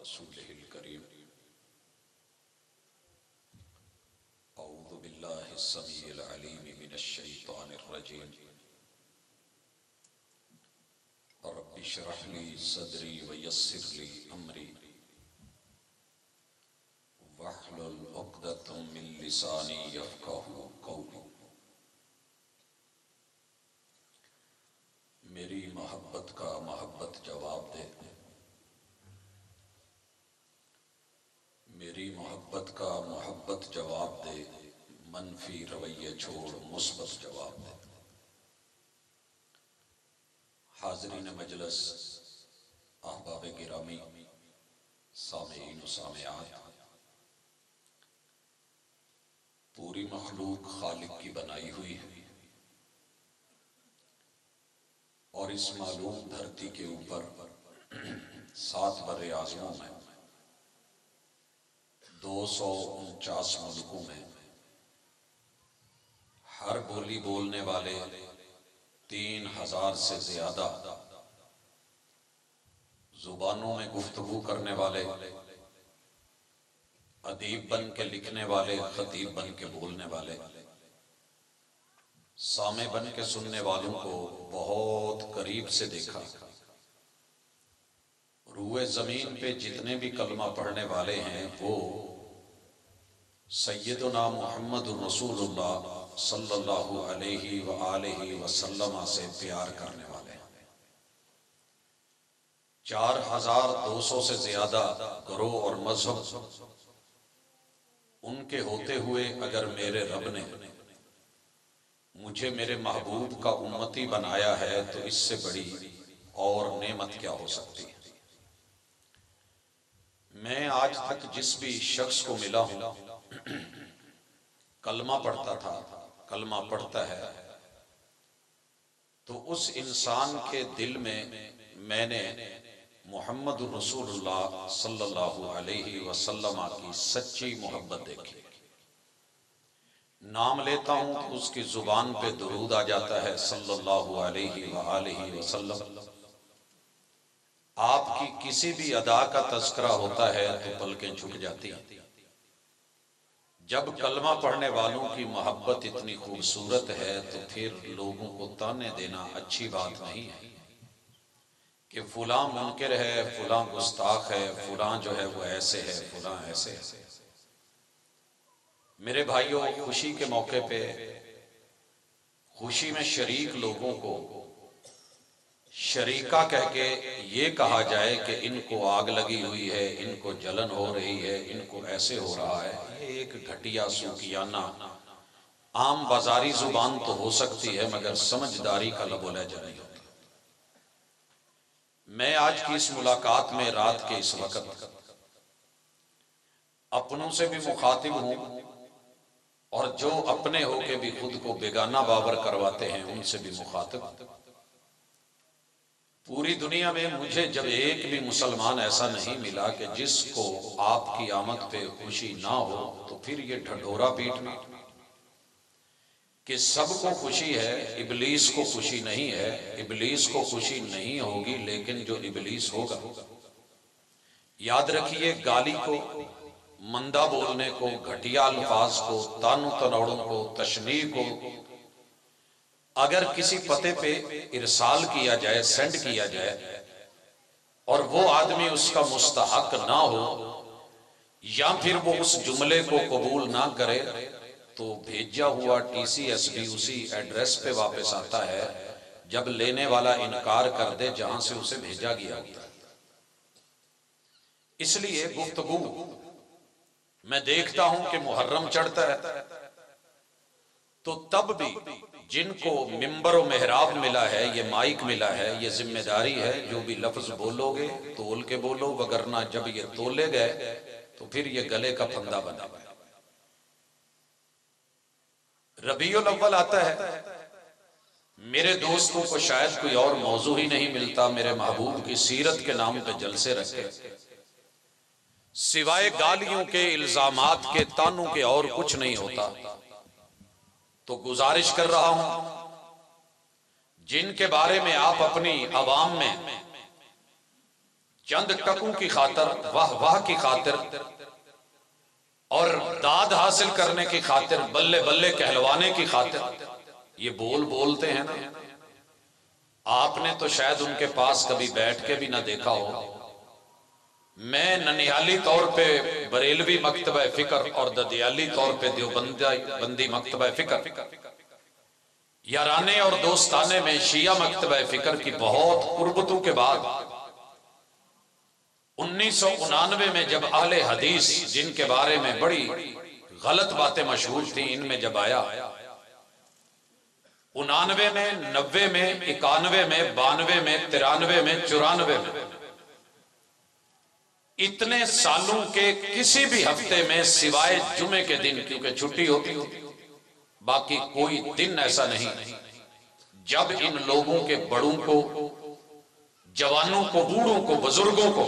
रसूलिहिल करीम। औज़ु बिल्लाहि समीइल अलीम मिनश शैतानिर रजीम। रब्बि इश्रह ली सदरी व यस्सिर ली अमरी वहलुल उक़दतम मिन लिसानी यफ़क़हू क़ौली। मेरी मोहब्बत का मोहब्बत जवाब दे, मेरी मोहब्बत का मोहब्बत जवाब दे, मनफी रवैये छोड़ मुस्बत जवाब दे। हाज़रीन मजलिस, अहबाब गिरामी, सामीईन व सामिआत, पूरी मखलूक खालिक की बनाई हुई है और इस मालूम धरती के ऊपर 7 बर्रे आज़मों में 249 मुल्कों में हर बोली बोलने वाले 3000 से ज्यादा जुबानों में गुफ्तगू करने वाले, अदीब बन के लिखने वाले, खतीब बन के बोलने वाले, सामे बन के सुनने वालों को बहुत करीब से देखा। रूए जमीन पे जितने भी कलमा पढ़ने वाले हैं वो सैयदुना मुहम्मदुर रसूलुल्लाह सल्लल्लाहु अलैहि व आलिहि वसल्लम से प्यार करने वाले हैं। 4200 से ज्यादा ग्रोह और मजहब उनके होते हुए अगर मेरे रब ने मुझे मेरे महबूब का उम्मती बनाया है तो इससे बड़ी और नेमत क्या हो सकती है। मैं आज तक जिस भी शख्स को मिला हूं, कलमा पढ़ता था, कलमा पढ़ता है, तो उस इंसान के दिल में मैंने मुहम्मद रसूलुल्लाह सल्लल्लाहु अलैहि वसल्लम की सच्ची मोहब्बत देखी। नाम लेता हूं तो उसकी जुबान पे दुरूद आ जाता है सल्लल्लाहु अलैहि वसल्लम। आपकी किसी भी अदा का तज़किरा होता है तो पलकें झुक जाती हैं। जब कलमा पढ़ने वालों की मोहब्बत इतनी खूबसूरत है तो फिर लोगों को ताने देना अच्छी बात नहीं है कि फुला मुनकिर है, फुला गुस्ताख है, फुला जो है वो ऐसे है, फुला ऐसे है। मेरे भाइयों, खुशी के मौके पे खुशी में शरीक लोगों को शरीका कह के ये कहा जाए कि इनको आग लगी हुई है, इनको जलन हो रही है, इनको ऐसे हो रहा है, ये एक घटिया सूफियाना आम बाजारी जुबान तो हो सकती है मगर समझदारी का लबो लहजा नहीं होता। मैं आज की इस मुलाकात में रात के इस वक्त अपनों से भी मुखातिब हूं और जो अपने होके भी खुद को बेगाना बावर करवाते हैं उनसे भी मुखातिब। पूरी दुनिया में मुझे जब एक भी मुसलमान ऐसा नहीं मिला कि जिसको आपकी आमद पे खुशी ना हो, तो फिर ये ढढोरा पीटना कि सबको खुशी है, इबलीस को खुशी नहीं है, इबलीस को खुशी नहीं होगी, लेकिन जो इबलीस होगा, याद रखिए, गाली को, मंदा बोलने को, घटिया अल्फाज को, तानु तनौड़ों को, तशनीह को अगर किसी पते पे इरसाल किया जाए, सेंड किया जाए और वो आदमी उसका मुस्तहक ना हो या फिर वो उस जुमले को कबूल ना करे तो भेजा हुआ TCS भी उसी एड्रेस पे वापस आता है जब लेने वाला इनकार कर दे जहां से उसे भेजा गया होता है। इसलिए गुफ्तगू मैं देखता हूं कि मुहर्रम चढ़ता है तो तब भी जिनको मिंबर और मेहराब मिला है, ये माइक मिला है, ये जिम्मेदारी है, जो भी लफ्ज बोलोगे तोल के बोलो, वगरना जब ये तोले गए तो फिर ये गले का फंदा बना। रबीउल अव्वल आता है, मेरे दोस्तों को शायद कोई और मौजू ही नहीं मिलता मेरे महबूब की सीरत के नाम पे जलसे रखे, सिवाय गालियों के, इल्जामात के, तानों के और कुछ नहीं होता। तो गुजारिश कर रहा हूं जिनके बारे में आप अपनी अवाम में चंद टकों की खातिर, वाह वाह की खातिर और दाद हासिल करने की खातिर, बल्ले बल्ले कहलवाने की खातिर ये बोलते हैं ना। आपने तो शायद उनके पास कभी बैठ के भी ना देखा हो। मैं ननिहाली तौर पे बरेलवी मकतबा फिक्र और ददियाली तौर पे देवबंदी मकतबा फिक्र, याराने और दोस्ताने में शिया मकतबा फिक्र की बहुत कुर्बतों के बाद 1999 में जब अहले हदीस, जिनके बारे में बड़ी गलत बातें मशहूर थी, इनमें जब आया 99 में, 90 में, 91 में, 92 में, 93 में, 94 में, इतने सालों के किसी भी हफ्ते में सिवाय जुमे के दिन, क्योंकि छुट्टी होती, बाकी कोई दिन ऐसा नहीं जब इन लोगों के बड़ों को, जवानों को, बूढ़ों को, बुजुर्गों को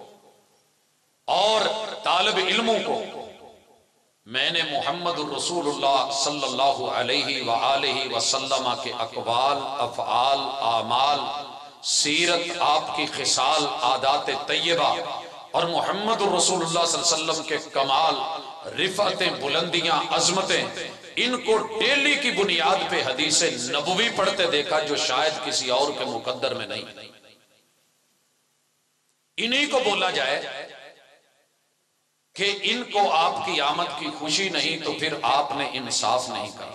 और तालिब इल्मों को मैंने मुहम्मद रसूलुल्लाह सल्लल्लाहु अलैहि व आलिहि वसल्लम के अक़वाल, अफ़आल, आमाल, सीरत, आपकी खिसाल, आदात तय्यबा और मुहम्मद रसूलुल्लाह सल्लल्लाहु अलैहि वसल्लम के कमाल, रिफ़अतें, बुलंदियां, अज़मतें, इनको डेली की बुनियाद पे हदीसे नबवी पढ़ते देखा, जो शायद किसी और के मुकद्दर में नहीं। इन्हीं को बोला जाए कि इनको आपकी आमद की खुशी नहीं, तो फिर आपने इंसाफ नहीं करा।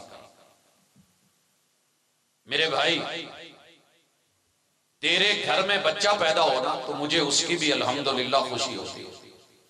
मेरे भाई, तेरे घर में बच्चा पैदा होना तो मुझे उसकी भी अल्हम्दुलिल्लाह खुशी होती है,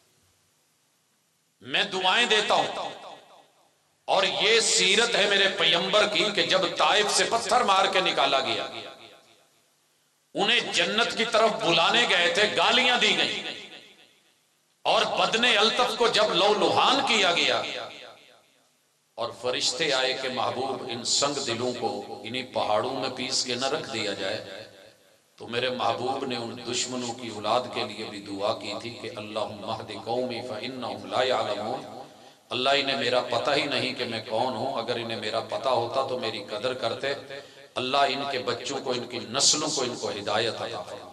मैं दुआएं देता हूं। और ये सीरत है मेरे पैगंबर की कि जब ताइफ से पत्थर मार के निकाला गया, उन्हें जन्नत की तरफ बुलाने गए थे, गालियां दी गई, और बदने अल्तफ को जब लौलुहान किया गया और फरिश्ते आए कि महबूब, इन संग दिलों को इन्हीं पहाड़ों में पीस के न रख दिया जाए, तो मेरे महबूब ने उन दुश्मनों की औलाद के लिए भी दुआ की थी कि अल्लाहुम्मा हदी कौमी फ़इन्नहुम ला यअलमून। अल्लाह, इन्हें मेरा पता ही नहीं कि मैं कौन हूं, अगर इन्हें मेरा पता होता तो मेरी कदर करते। अल्लाह इनके बच्चों को, इनकी नस्लों को, इनको हिदायत अता फरमा।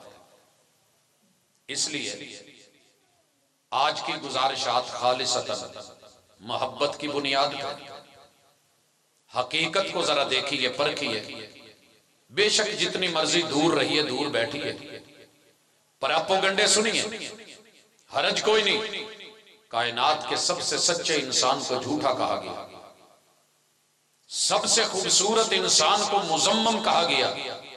इसलिए आज की गुजारिशात खालिसतन मोहब्बत की बुनियाद पर, हकीकत को जरा देखिए, परखिए। बेशक जितनी मर्जी दूर रहिए, दूर बैठिए, पर अपोगंडे सुनिए, हरज कोई नहीं। कायनात के सबसे सच्चे इंसान को झूठा कहा गया, सबसे खूबसूरत इंसान को मुजम्मम कहा गया,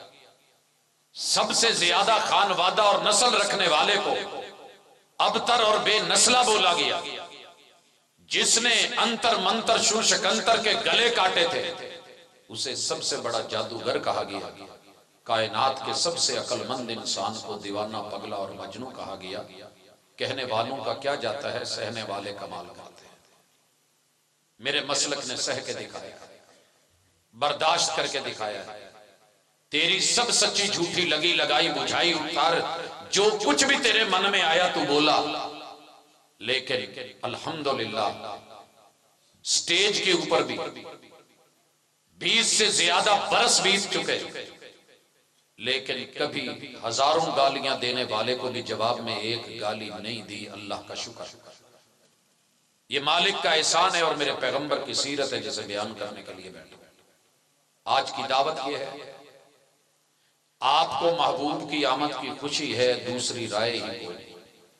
सबसे ज्यादा खानवादा और नस्ल रखने वाले को अबतर और बेनस्ला बोला गया, जिसने अंतर मंतर शूशकंतर के गले काटे थे उसे सबसे बड़ा जादूगर कहा गया। कायनात के सबसे अक्लमंद इंसान को दीवाना, पगला और मजनू कहा गया। कहने वालों का क्या जाता है, सहने वाले कमाल करते हैं। मेरे मसलक ने सह के दिखाया, बर्दाश्त करके दिखाया। तेरी सब सच्ची झूठी, लगी लगाई, बुझाई उतार, जो कुछ भी तेरे मन में आया तू बोला। लेकिन अल्हम्दुलिल्लाह स्टेज के ऊपर भी 20 से ज्यादा बरस बीत चुके, लेकिन कभी हजारों गालियां देने वाले को भी जवाब में एक गाली नहीं दी। अल्लाह का शुक्र, ये मालिक का एहसान है और मेरे पैगंबर की सीरत है जिसे बयान करने के लिए बैठा। आज की दावत यह है, आपको महबूब की आमद की खुशी है, दूसरी राय ही कोई नहीं।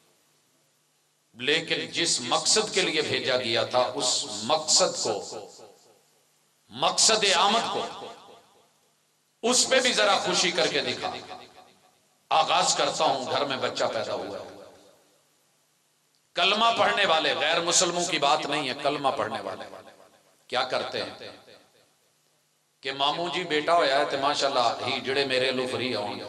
लेकिन जिस मकसद के लिए भेजा गया था, उस मकसद को, मकसद आमद को, उस पे भी जरा खुशी करके दिखा। आगाज करता हूं, घर में बच्चा पैदा हुआ, कलमा पढ़ने वाले, गैर मुसलमों की बात नहीं है, कलमा पढ़ने वाले क्या करते हैं कि मामू जी बेटा होया है तो माशाअल्लाह ही जिड़े मेरे लो फ्री आउणगे,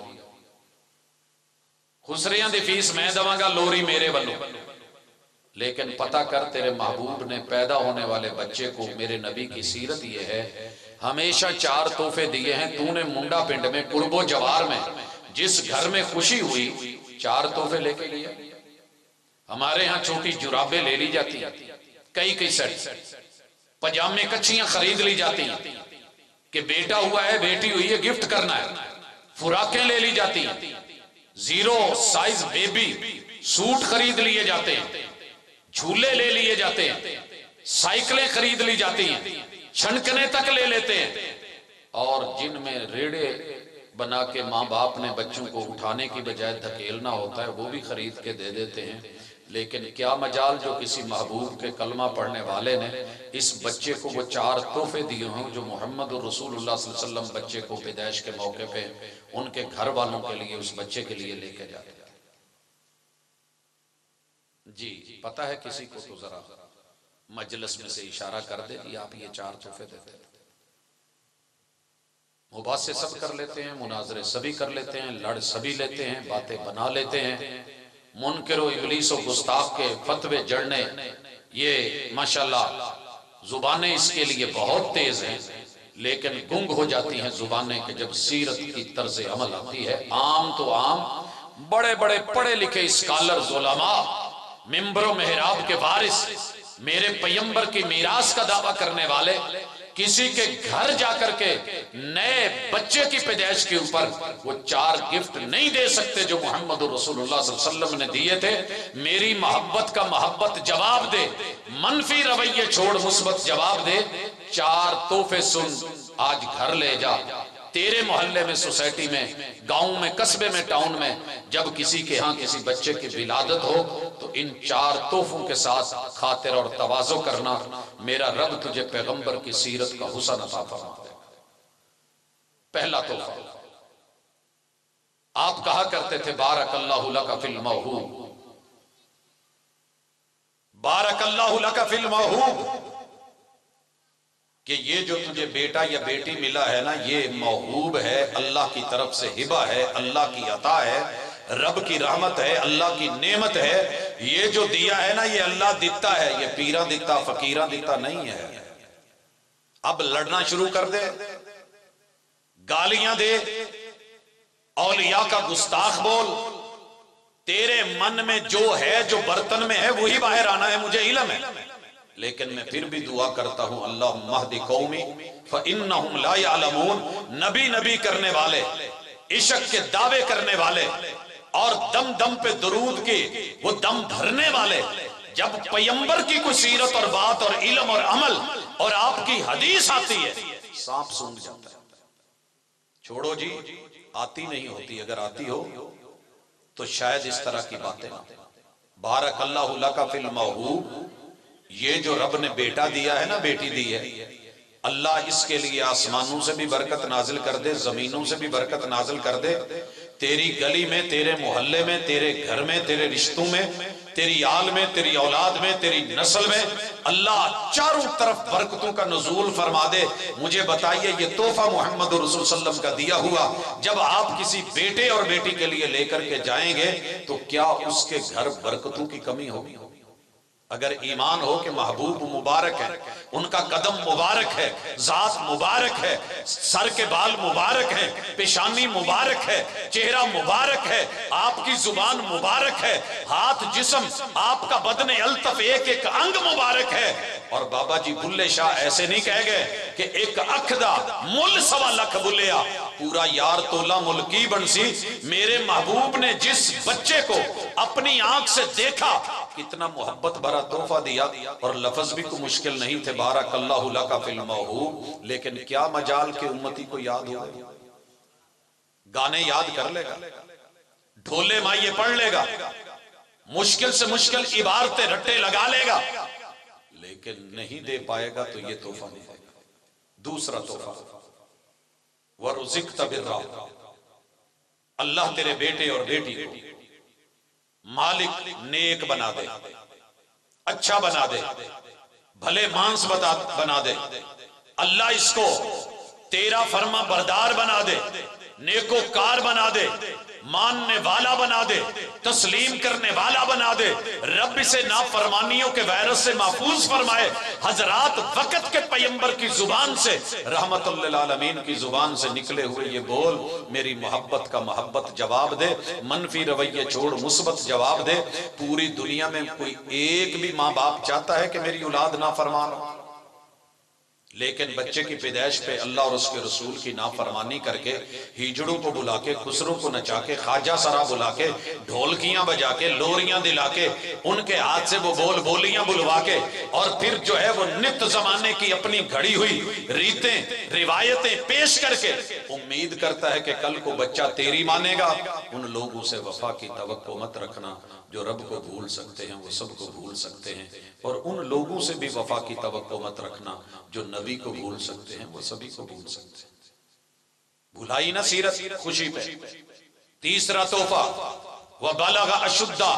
खुसरियां दी फीस मैं देवांगा, लोरी मेरे वालों। लेकिन पता कर, तेरे महबूब ने पैदा होने वाले बच्चे को, मेरे नबी की सीरत यह है, हमेशा 4 तोहफे दिए हैं। तूने मुंडा पिंड में, कुर्बो जवार में, जिस घर में खुशी हुई, 4 तोहफे लेके लिया। हमारे यहाँ छोटी जुराबें ले ली जाती, कई सेट, पजामे, कच्चियां खरीद ली जाती कि बेटा हुआ है, बेटी हुई है, गिफ्ट करना है। फुराकें ले ली जाती, जीरो साइज बेबी सूट खरीद लिए जाते हैं, झूले ले लिए जाते हैं, साइकिलें खरीद ली जाती हैं, छनकने तक ले लेते हैं, और जिनमें रेड़े बना के माँ बाप ने बच्चों को उठाने की बजाय धकेलना होता है वो भी खरीद के दे देते हैं। लेकिन क्या मजाल जो किसी महबूब के कलमा पढ़ने वाले ने इस बच्चे को वो 4 तोहफे दिए हों जो मोहम्मद रसूलुल्लाह सल्लल्लाहु अलैहि वसल्लम बच्चे को पैदाइश के मौके पे उनके घर वालों के लिए उस बच्चे के लिए लेके जाते थे। जी पता है किसी को तो जरा मजलिस में से इशारा कर दे कि आप ये 4 तोहफे देते थे। मुबासे सब कर लेते हैं, मुनाजरे सभी कर लेते हैं, लड़ सभी लेते हैं, बातें बना लेते हैं, मुनकर व इब्लीस व गुस्ताख के फतवे जड़ने, ये माशाल्लाह जुबानें इसके लिए बहुत तेज हैं, लेकिन गुंग हो जाती हैं जुबानें कि जब सीरत की तर्ज अमल आती है। आम तो आम बड़े बड़े पढ़े लिखे स्कॉलर उलमा मिंबर मेहराब के वारिस मेरे पैगंबर की मीरास का दावा करने वाले किसी के घर जाकर के नए बच्चे की पैदाइश के ऊपर वो 4 गिफ्ट नहीं दे सकते जो मोहम्मद रसूलुल्लाह सल्लल्लाहु अलैहि वसल्लम ने दिए थे। मेरी मोहब्बत का मोहब्बत जवाब दे, मनफी रवैये छोड़ मुस्बत जवाब दे। 4 तोहफे सुन, आज घर ले जा। तेरे मोहल्ले में, सोसाइटी में, गांव में, कस्बे में, टाउन में जब किसी के यहाँ किसी बच्चे की विलादत हो तो इन 4 तोहफों के साथ खातिर और तवाज़ो करना। मेरा रब तुझे पैगंबर की सीरत का हुस्न अता फरमा देगा। पहला तोहफा, आप कहा करते थे बारकल्लाहु लका फिल मौहूब, बारकल्लाहु लका फिल मौहूब, कि ये जो तुझे बेटा या बेटी मिला है ना, ये मौहूब है, अल्लाह की तरफ से हिबा है, अल्लाह की अता है, रब की रहमत है, अल्लाह की नेमत है। ये जो दिया है ना ये अल्लाह दिता है, ये पीरा दिता फकीरा दिता नहीं है। अब लड़ना शुरू कर दे, गालियां दे, औलिया का गुस्ताख बोल, तेरे मन में जो है, जो बर्तन में है वही बाहर आना है, मुझे इल्म है। लेकिन मैं फिर भी दुआ करता हूं अल्लाह महदी कौमी फइन्नहुम ला यअलमून। नबी नबी करने वाले, इश्क के दावे करने वाले और दम दम पे दरूद के वो दम भरने वाले, जब पैगंबर की कोई सीरत और बात और इल्म और अमल और आपकी हदीस आती है सांप सूंघ जाता है। छोड़ो जी, आती नहीं होती, अगर आती हो तो शायद इस तरह की बातें। बारकल्लाहु लका फिल मौहूब, ये जो रब ने बेटा दिया है ना, बेटी दी है, अल्लाह इसके लिए आसमानों से भी बरकत नाजिल कर दे, जमीनों से भी बरकत नाजिल कर दे। तेरी गली में, तेरे मोहल्ले में, तेरे घर में, तेरे रिश्तों में, तेरी आल में, तेरी औलाद में, तेरी नस्ल में अल्लाह चारों तरफ बरकतों का नुज़ूल फरमा दे। मुझे बताइए, ये तोहफा मोहम्मद रसूल सल्लल्लाहु अलैहि वसल्लम का दिया हुआ जब आप किसी बेटे और बेटी के लिए लेकर के जाएंगे तो क्या उसके घर बरकतों की कमी होगी? अगर ईमान हो कि महबूब मुबारक है, उनका कदम मुबारक है, जात मुबारक है, सर के बाल मुबारक है, पेशानी मुबारक है, चेहरा मुबारक है, आपकी जुबान मुबारक है, हाथ जिस्म आपका बदन अल्तफ एक एक अंग मुबारक है। और बाबा जी बुल्ले शाह ऐसे नहीं कह गए कि एक अख दा मुल 1.25 लाख बुलिया, पूरा यार तोला मुल्की बंसी। मेरे महबूब ने जिस बच्चे को अपनी आंख से देखा, कितना मोहब्बत भरा तोहफा दिया, और लफ्ज भी कोई मुश्किल नहीं थे, बारकल्लाहु लका फिल मौहूब। लेकिन क्या मजाल के उम्मती को याद हो, गाने याद कर लेगा, ढोले माइये पढ़ लेगा, मुश्किल से मुश्किल इबारतें रट्टे लगा लेगा, लेकिन नहीं दे पाएगा तो ये तोहफा नहीं देगा। दूसरा तोहफा, वरुज़िक़्ता बिर्रा, अल्लाह तेरे बेटे और बेटी को मालिक नेक बना दे, अच्छा बना दे, भले मांस बना दे। अल्लाह इसको तेरा फर्मा बरदार बना दे, नेकोकार बना दे, मानने वाला बना दे, तस्लीम करने वाला बना दे, रब से नाफरमानियों के वायरस से महफूज फरमाए। हजरात वक्त के पैगंबर की जुबान से, रहमतुल लिल आलमीन की जुबान से निकले हुए ये बोल, मेरी मोहब्बत का मोहब्बत जवाब दे, मनफी रवैये छोड़ मुस्बत जवाब दे। पूरी दुनिया में कोई एक भी माँ बाप चाहता है कि मेरी औलाद नाफरमान हो? लेकिन बच्चे की पैदाइश पे अल्लाह और उसके रसूल की नाफरमानी करके हिजड़ों को बुला के, खुसरों को नचा के, ख्वाजा सरा बुला के, ढोलकियां बजा के, लोरियां दिला के, उनके हाथ से वो बोलियां बुलवा के, और फिर जो है वो नित जमाने की अपनी घड़ी हुई रीतें रिवायतें पेश करके उम्मीद करता है कि कल को बच्चा तेरी मानेगा। उन लोगों से वफा की तवक्को मत रखना। जो रब को भूल सकते हैं वो सबको भूल सकते हैं, और उन लोगों से भी वफा की तवक्को मत रखना जो नबी को भूल सकते हैं वो सभी को भूल सकते हैं। भुलाई ना सीरत खुशी पे। तीसरा तोहफा वह बलगा अशुद्धा,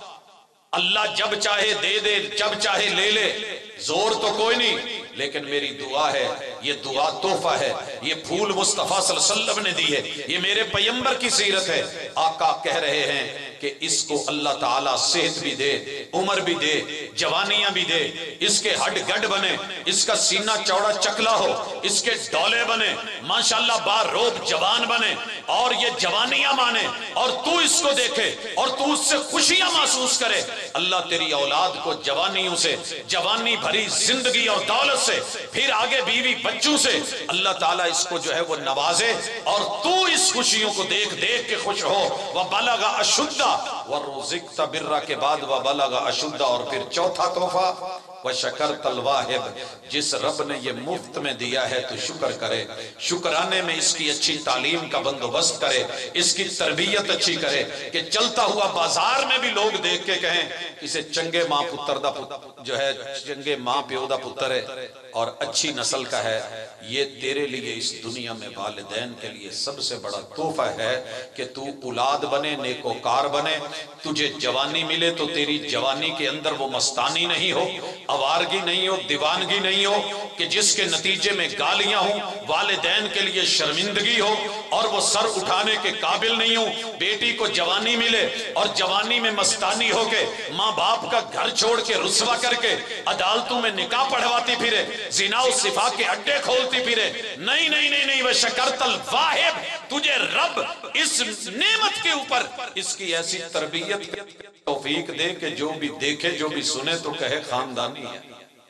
अल्लाह जब चाहे दे दे, जब चाहे ले ले, जोर तो कोई नहीं, लेकिन मेरी दुआ है, ये दुआ तोहफा है, ये फूल मुस्तफा सल्लल्लाहु अलैहि वसल्लम ने दी है, ये मेरे पैगंबर की सीरत है। आका कह रहे हैं कि इसको अल्लाह ताला सेहत भी दे, उम्र भी दे, जवानियां भी दे, इसके हड्ड गड्ढ बने, इसका सीना चौड़ा चकला हो, इसके डोले बने, माशाल्लाह बारोब जवान बने, और ये जवानियां माने, और तू इसको देखे और तू उससे खुशियां महसूस करे। अल्लाह तेरी औलाद को जवानियों से, जवानी भरी जिंदगी और दौलत से, फिर आगे बीवी बच्चों से अल्लाह ताला इसको जो है वो नवाजे, और तू इस खुशियों को देख देख के खुश हो। वह बलगा अशुद्धा व रुज़िक़्ता बिर्रा के बाद वह बलगा अशुद्धा, और फिर चौथा तोहफा वह शकर तलवाहिब, जिस रब ने ये मुफ्त में दिया है तो शुक्र करे, शुक्राने में इसकी अच्छी तालीम का बंदोबस्त करे, इसकी तरबियत अच्छी करे कि चलता हुआ बाजार में भी लोग देख के कहें इसे चंगे मां पुत्र दा जो है, चंगे मां प्यो दा पुत्र है और अच्छी नस्ल का है। ये तेरे लिए इस दुनिया में वालिदैन के लिए सबसे बड़ा तोहफा है कि तू औलाद बने, नेकोकार बने, तुझे जवानी मिले तो तेरी जवानी के अंदर वो मस्तानी नहीं हो, आवारगी नहीं हो, दीवानगी नहीं हो कि जिसके नतीजे में गालियां हो, वालिदैन के लिए शर्मिंदगी हो और वो सर उठाने के काबिल नहीं हो। बेटी को जवानी मिले और जवानी में मस्तानी हो के माँ बाप का घर छोड़ के रुसवा करके अदालतों में निकाह पढ़वाती फिरे, जिना और सिफा के अड्डे खोलती फिरे। नहीं नहीं नहीं नहीं, वह शकरतल वाहिब, तुझे रब इस नेमत के ऊपर इसकी ऐसी तरबियत तौफीक दे कि जो भी देखे, जो भी सुने तो कहे खानदानी है,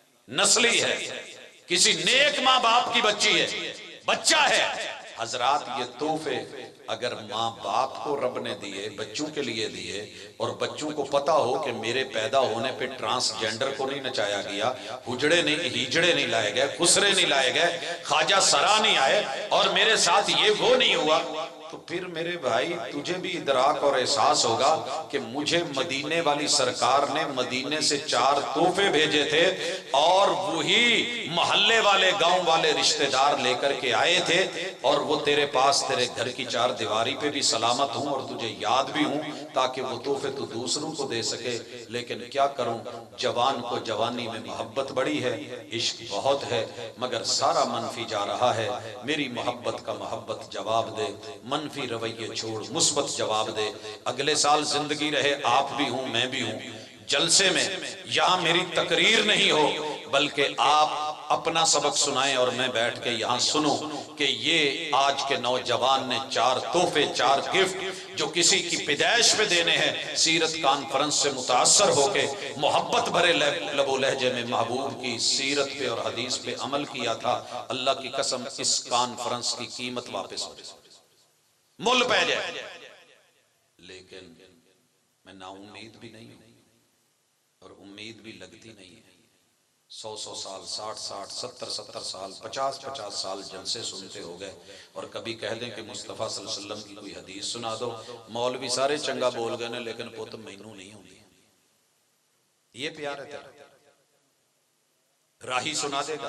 नस्ली है, किसी नेक माँ बाप की बच्ची है, बच्चा है। हजरात, ये तोहफे अगर माँ बाप को रब ने दिए, बच्चों के लिए दिए, और बच्चों को पता हो कि मेरे पैदा होने पे ट्रांसजेंडर को नहीं नचाया गया, हुजड़े नहीं, हिजड़े नहीं लाए गए, खुसरे नहीं लाए गए, ख्वाजा सरा नहीं आए, और मेरे साथ ये वो नहीं हुआ, तो फिर मेरे भाई तुझे भी इदराक और एहसास होगा कि मुझे मदीने वाली सरकार ने मदीने से 4 तोहफे भेजे थे, और वही मोहल्ले वाले, गांव वाले रिश्तेदार लेकर के आए थे, और वो तेरे पास, तेरे घर की 4 दीवारी पे भी सलामत हूं और तुझे याद भी हूं, ताकि वो तोहफे तू दूसरों को दे सके। लेकिन क्या करूं, जवान को जवानी में मोहब्बत बड़ी है, इश्क बहुत है, मगर सारा मनफी जा रहा है। मेरी मोहब्बत का मोहब्बत जवाब दे, मनफी रवैये छोड़, मुस्बत जवाब दे। अगले साल जिंदगी रहे, आप भी हूं, मैं भी हूं, जलसे में यहां मेरी तकरीर नहीं हो, बल्कि आप अपना सबक सुनाएं और मैं बैठ के यहां सुनूं कि ये आज के नौजवान ने 4 तोहफे, 4 गिफ्ट जो किसी की पैदाइश पे देने हैं, सीरत कॉन्फ्रेंस से मुतासर होके मोहब्बत भरे लबो लहजे में महबूब की सीरत पे और हदीस पे अमल किया था। अल्लाह की कसम, इस कॉन्फ्रेंस की कीमत वापस हो जाए, मुल पै जाए। लेकिन मैं नाउम्मीद भी नहीं हूं और उम्मीद भी लगती नहीं है। 100 साल, 60 70 साल, 50 साल जलसे सुनते हो गए, और कभी कह दें कि मुस्तफा सल्लल्लाहु अलैहि वसल्लम की कोई हदीस सुना दो, मौलवी सारे चंगा बोल गए ने, लेकिन पुत मैनू नहीं होती। ये प्यार है तेरा, राही सुना देगा,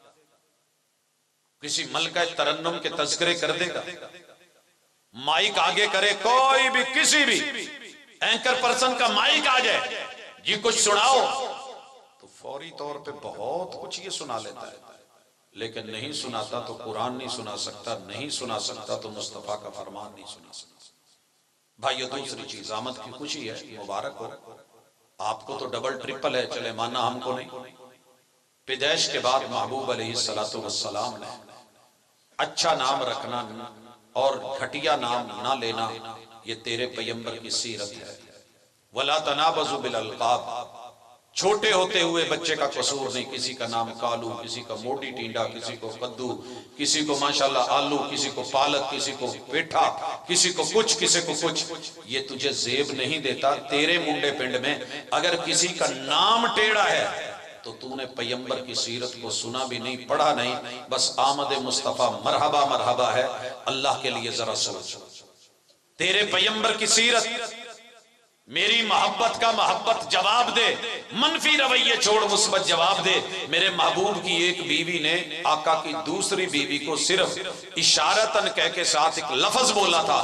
किसी मलका तरन्नुम के तज़किरे कर देगा, माइक आगे करे, कोई भी किसी भी एंकर पर्सन का माइक आ जाए, जी कुछ सुनाओ, तो फौरी तौर पे बहुत कुछ ये सुना लेता है। लेकिन नहीं सुनाता तो कुरान नहीं सुना सकता, नहीं सुना सकता तो मुस्तफा का फरमान नहीं सुना सकता। भाई ये दूसरी चीज, आमद की खुशी है, मुबारक हो, आपको तो डबल ट्रिपल है, चले माना हमको नहीं। पैदाइश के बाद महबूब अलैहिस्सलातु वस्सलाम ने अच्छा नाम रखना और घटिया नाम ना लेना, ये तेरे पैगंबर की सीरत है। वला तनाबज़ु बिल अलक़ाब, छोटे होते हुए बच्चे का कसूर नहीं, किसी का नाम कालू, किसी का मोटी टींडा, किसी को कद्दू, किसी को माशाल्लाह आलू, किसी को पालक, किसी को पेठा, किसी को कुछ, किसी को कुछ। ये तुझे जेब नहीं देता। तेरे मुंडे पिंड में अगर किसी का नाम टेढ़ा है तो तूने पैगंबर की सीरत को सुना भी नहीं, पढ़ा नहीं, बस आमद मुस्तफा मरहबा मरहबा है। अल्लाह के लिए जरा सोच, तेरे पैगंबर की सीरत, मेरी मोहब्बत का मोहब्बत जवाब दे, मनफी रवैये छोड़ मुस्बत जवाब दे। मेरे महबूब की एक बीवी ने आका की दूसरी बीवी को सिर्फ इशारतन कह के साथ एक लफ्ज बोला था,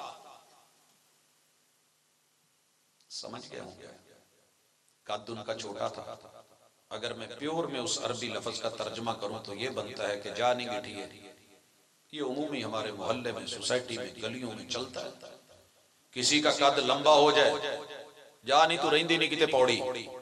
समझ गया हूं, कद उनका छोटा था। अगर मैं प्योर में उस अरबी लफ्ज का तर्जमा करूं तो यह बनता है कि जा नहीं गिठी है। ये उमूमी हमारे मोहल्ले में, सोसाइटी में, गलियों में चलता है। किसी का कद लंबा हो जाए, जा नहीं तो रही नहीं किते पौड़ी,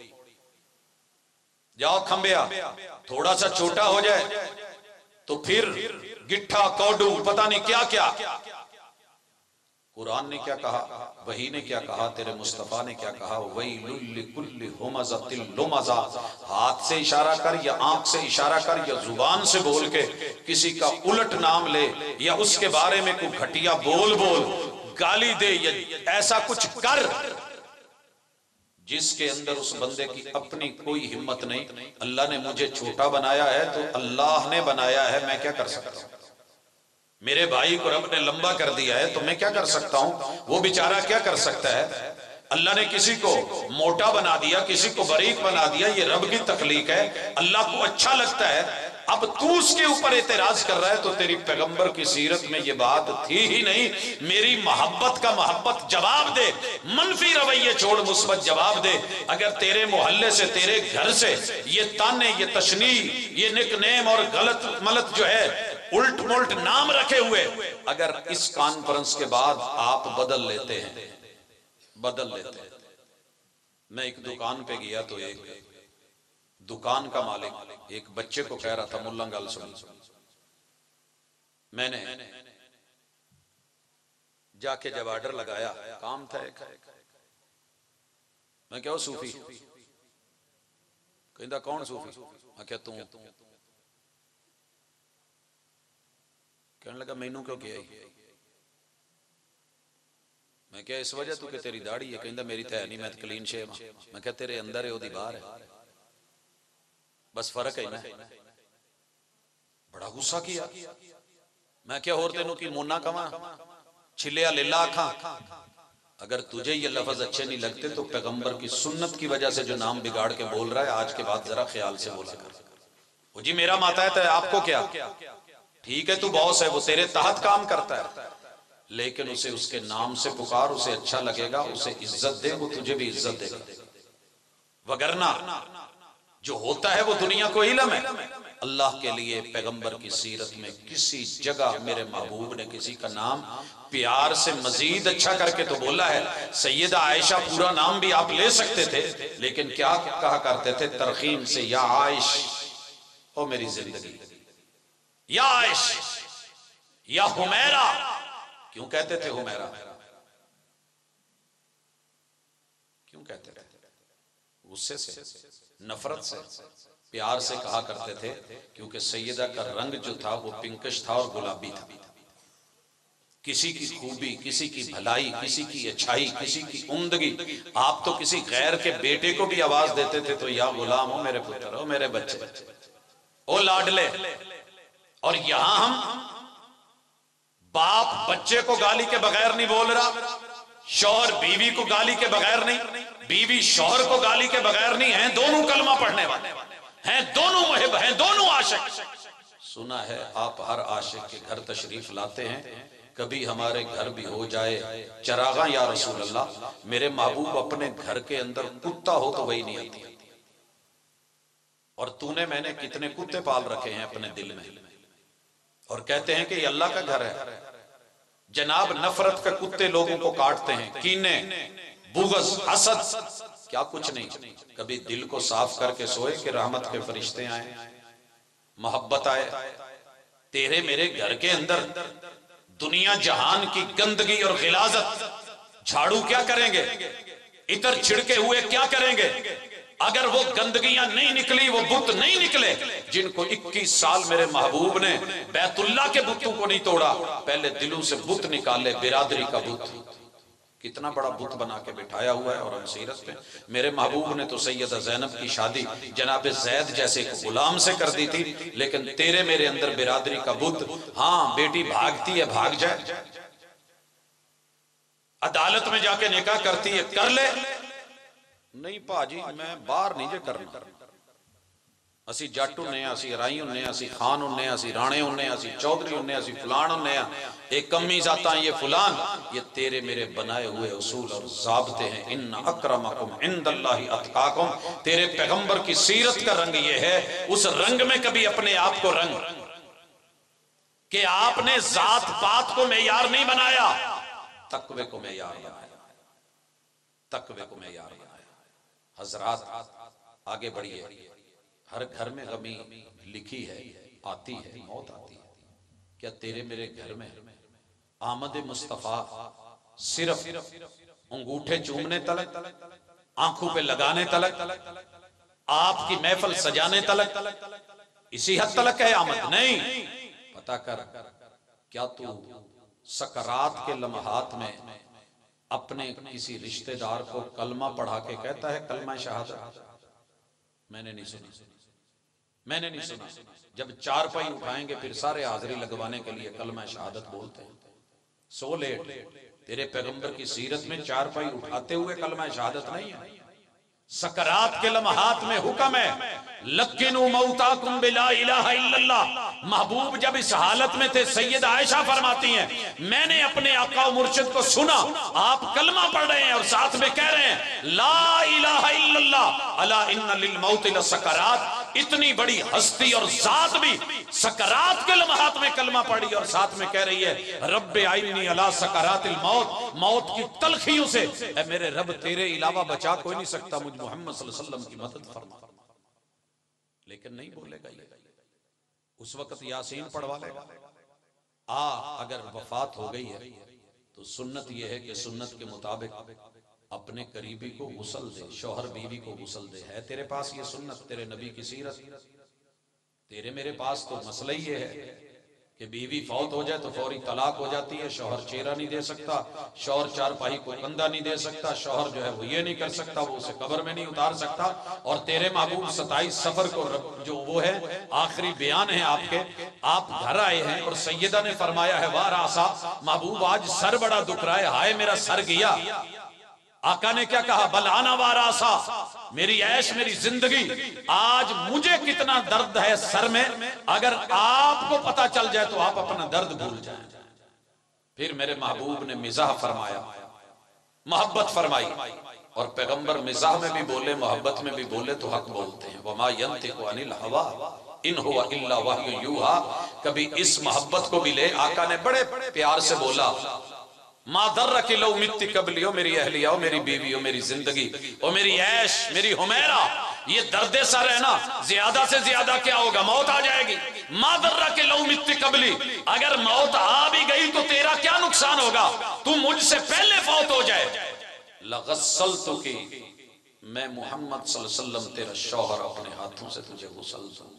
जाओ खंबिया। थोड़ा सा छोटा हो जाए तो फिर गिट्ठा कौडू पता नहीं क्या क्या। कुरान ने क्या कहा, वही ने क्या कहा, तेरे मुस्तफा ने क्या कहा, वही कुल्ली हुमज़तिल लुमज़ा। हाथ से इशारा कर या आंख से इशारा कर या जुबान से बोल के किसी का उलट नाम ले या उसके बारे में कोई घटिया बोल गाली दे या ऐसा कुछ कर जिसके अंदर उस बंदे की अपनी कोई हिम्मत नहीं। अल्लाह ने मुझे छोटा बनाया है तो अल्लाह ने बनाया है, मैं क्या कर सकता हूं। मेरे भाई को रब ने लंबा कर दिया है तो मैं क्या कर सकता हूं, वो बेचारा क्या कर सकता है। अल्लाह ने किसी को मोटा बना दिया, किसी को बारीक बना दिया, ये रब की तख्लीक है, अल्लाह को अच्छा लगता है। अब तू उसके ऊपर एतराज कर रहा है तो तेरी पैगंबर की सीरत में ये बात थी ही नहीं। मेरी मोहब्बत का मोहब्बत जवाब दे, मनफी रवैये छोड़ मुस्बत जवाब दे। अगर तेरे मोहल्ले से, तेरे घर से ये ताने, ये तशनी, ये निकनेम और गलत मलत जो है उल्ट मुल्ट नाम रखे हुए, अगर इस कॉन्फ्रेंस के बाद आप बदल लेते हैं, बदल लेते हैं। मैं एक दुकान पे गया तो एक दुकान का मालिक एक बच्चे को कह रहा था, मुल्ला गल सुन, मैंने जाके जब ऑर्डर लगाया, काम था एक, मैं क्या सूफी, कहता कौन सूफी, मैं क्या तू, कहने लगा मैनू क्यों किया, मैं क्या इस वजह तू कि तेरी दाढ़ी है, कहता मेरी तो है नहीं, मैं तो क्लीन शेव हां। मैं क्या तेरे अंदर है ओदी बाहर है, बस फर्क है ना। बड़ा गुस्सा किया। मैं क्या होर तेनू की मोना कवा, छिलिया लेला आखा। अगर तुझे ये लफ्ज अच्छे नहीं लगते तो पैगंबर की सुन्नत की वजह से जो नाम बिगाड़ के बोल रहा है, आज के बाद जरा ख्याल से बोला कर। वो जी मेरा माता है, आपको क्या, ठीक है तू बॉस है, वो तेरे तहत काम करता है, लेकिन उसे उसके नाम से पुकार, उसे अच्छा लगेगा, उसे इज्जत दे, वो तुझे भी इज्जत देगा। वगरना जो होता है वो दुनिया को इल्म है। अल्लाह के लिए पैगंबर की सीरत में किसी जगह मेरे महबूब ने किसी का नाम प्यार से मजीद अच्छा करके तो बोला है। सैयदा आयशा पूरा नाम भी आप ले सकते थे, लेकिन क्या कहा करते थे तरकीम से, या आयश, ओ मेरी जिंदगी, या आयश, या हुमैरा। क्यों कहते थे हुमैरा, क्यों कहते थे, गुस्से से, नफरत से, प्यार से कहा करते थे, क्योंकि सैयदा का रंग जो था वो पिंकिश था और गुलाबी था। किसी की खूबी, किसी की भलाई, किसी की अच्छाई, किसी की उम्दगी, आप तो किसी गैर के बेटे को भी आवाज देते थे तो या गुलाम हो मेरे पुत्र, हो मेरे बच्चे, ओ लाडले। और यहां हम बाप बच्चे को गाली के बगैर नहीं बोल रहा, शौहर बीवी को गाली के बगैर नहीं, बीवी शौहर को गाली के बगैर नहीं है। दोनों कलमा पढ़ने वाले हैं, दोनों मुहिब हैं, दोनों आशिक। सुना है आप हर आशिक के घर तशरीफ लाते हैं, कभी हमारे घर भी हो जाए चरागा या रसूल अल्लाह, मेरे महबूब अपने घर के अंदर कुत्ता हो तो वही नहीं आती। और तूने मैंने कितने कुत्ते पाल रखे हैं अपने दिल में, और कहते हैं कि ये अल्लाह का घर है। जनाब नफरत के कुत्ते लोगों को काटते हैं, कीने, बुग़्ज़, हसद, क्या कुछ नहीं। कभी दिल को साफ करके सोए कि रहमत के फरिश्ते आए, मोहब्बत आए। तेरे मेरे घर के अंदर दुनिया जहान की गंदगी और गिलाजत, झाड़ू क्या करेंगे, इतर छिड़के हुए क्या करेंगे, अगर वो गंदगियां नहीं निकली, वो बुत नहीं निकले जिनको 21 साल मेरे महबूब ने बैतुल्ला के बुतों को नहीं तोड़ा, पहले दिलों से बुत निकाले, बिरादरी का बुत। कितना बड़ा बुत बना के बिठाया हुआ है। और हम सीरत पे मेरे महबूब ने तो सैयदा ज़ैनब की शादी जनाब ज़ैद जैसे एक गुलाम से कर दी थी, लेकिन तेरे मेरे अंदर बिरादरी का बुत। हाँ, बेटी भागती है, भाग जाए, अदालत में जाके निकाह करती है, कर ले, नहीं भाजी मैं बाहर नहीं जे करना। असी जट हुन्ने, असी राई हुन्ने, असी खान हुन्ने, असी राणे हुन्ने, असी चौधरी हुन्ने, असी फलान हुन्ने, एक कमी जाता ये फलान, ये तेरे मेरे बनाए हुए उसूल और ज़ाब्ते हैं। इन्ना अक्रमकुम इंदल्लाहि अत्काकुम। तेरे पैगंबर की सीरत का रंग ये है, उस रंग में कभी अपने आप को रंग कि आपने जात पात को मेयार नहीं बनाया, तकवे को मेयार बनाया, तकवे को मेयार बनाया। हजरात आगे बढ़िए। हर घर में गमी लिखी है, आती है, मौत आती है। क्या तेरे मेरे घर में आमद मुस्तफा सिर्फ अंगूठे चूमने तलक, आंखों पे लगाने तलक, आपकी महफिल सजाने तलक, इसी हद तलक है आमद? नहीं, पता कर क्या तू सकरात के लम्हात में अपने किसी रिश्तेदार को कलमा पढ़ा के कहता है कलमा शहादत? मैंने नहीं सुना, मैंने नहीं सुना। जब चारपाई उठाएंगे फिर सारे हाजिरी लगवाने के लिए कलमा शहादत बोलते हैं। सो लेट, तेरे पैगंबर की सीरत में चारपाई उठाते हुए कलमा शहादत नहीं है। सकरात के लम्हात में हुक्म है लक्किनू मौताकुम बिला इलाहा इल्लल्लाह। महबूब जब इस हालत में थे, सैयद आयशा फरमाती हैं मैंने अपने आका और मुर्शिद को सुना, आप कलमा पढ़ रहे हैं और साथ में कह रहे हैं ला इलाहा इल्लल्लाह अला इन्ना लिल मौति लसकरात। इतनी बड़ी हस्ती और जात भी सकरात के लम्हात में कलमा पढ़ी और साथ में कह रही है रब्बे आइनी अला सकरातिल मौत। मौत की तलखियों से ऐ मेरे रब तेरे अलावा बचा कोई नहीं सकता, मुझ मोहम्मद सल्लल्लाहु अलैहि वसल्लम की मदद फरमा। लेकिन नहीं बोलेगा ये, उस वक्त यासीन पढ़वा लेगा। अगर वफात हो गई है तो सुन्नत यह है कि सुन्नत के मुताबिक अपने करीबी को गुस्ल दे, शौहर बीवी को गुस्ल दे। है तेरे पास ये सुन्नत, तेरे नबी की सीरत? तेरे मेरे पास तो मसला ही ये है कि बीवी फौत हो जाए तो फौरी तलाक हो जाती है, शौहर चेहरा नहीं दे सकता, शौहर चारपाई को कंधा नहीं दे सकता, शौहर जो है वो ये नहीं कर सकता, वो उसे कब्र में नहीं उतार सकता। और तेरे महबूब 27 सफर को जो वो है आखिरी बयान है आपके, आप घर आए हैं और सैयदा ने फरमाया है वाह रासा महबूब आज सर बड़ा दुख रहा है, हाय मेरा सर गया। आका ने क्या कहा बलाना वारासा, मेरी ऐश मेरी जिंदगी, आज मुझे कितना दर्द है सर में, अगर आपको पता चल जाए तो आप अपना दर्द भूल जाएं। फिर मेरे महबूब ने मिजाह फरमाया, मोहब्बत फरमाई। और पैगंबर मिजाह में भी बोले, मोहब्बत में भी बोले तो हक बोलते हैं। वमा यंतिकु अनिल हवा इन हुवा इल्ला वह्यु यूहा। कभी इस मोहब्बत को भी ले, आका ने बड़े प्यार से बोला मादर्रा की लो मित्ती कबली, हो मेरी अहलिया, हो मेरी बीवी, हो मेरी जिंदगी, हो मेरी ऐश, मेरी हुमैरा, ये दर्द सर है ना, ज्यादा से ज्यादा क्या होगा, मौत आ जाएगी। मादर्रा के लो मित्ती कबली, अगर मौत आ भी गई तो तेरा क्या नुकसान होगा, तू मुझसे पहले फौत हो जाए। लगस्सलतु की, मैं मोहम्मद सल्लल्लाहु अलैहि वसल्लम तेरा शौहर अपने हाथों से तुझे गुस्ल दूं।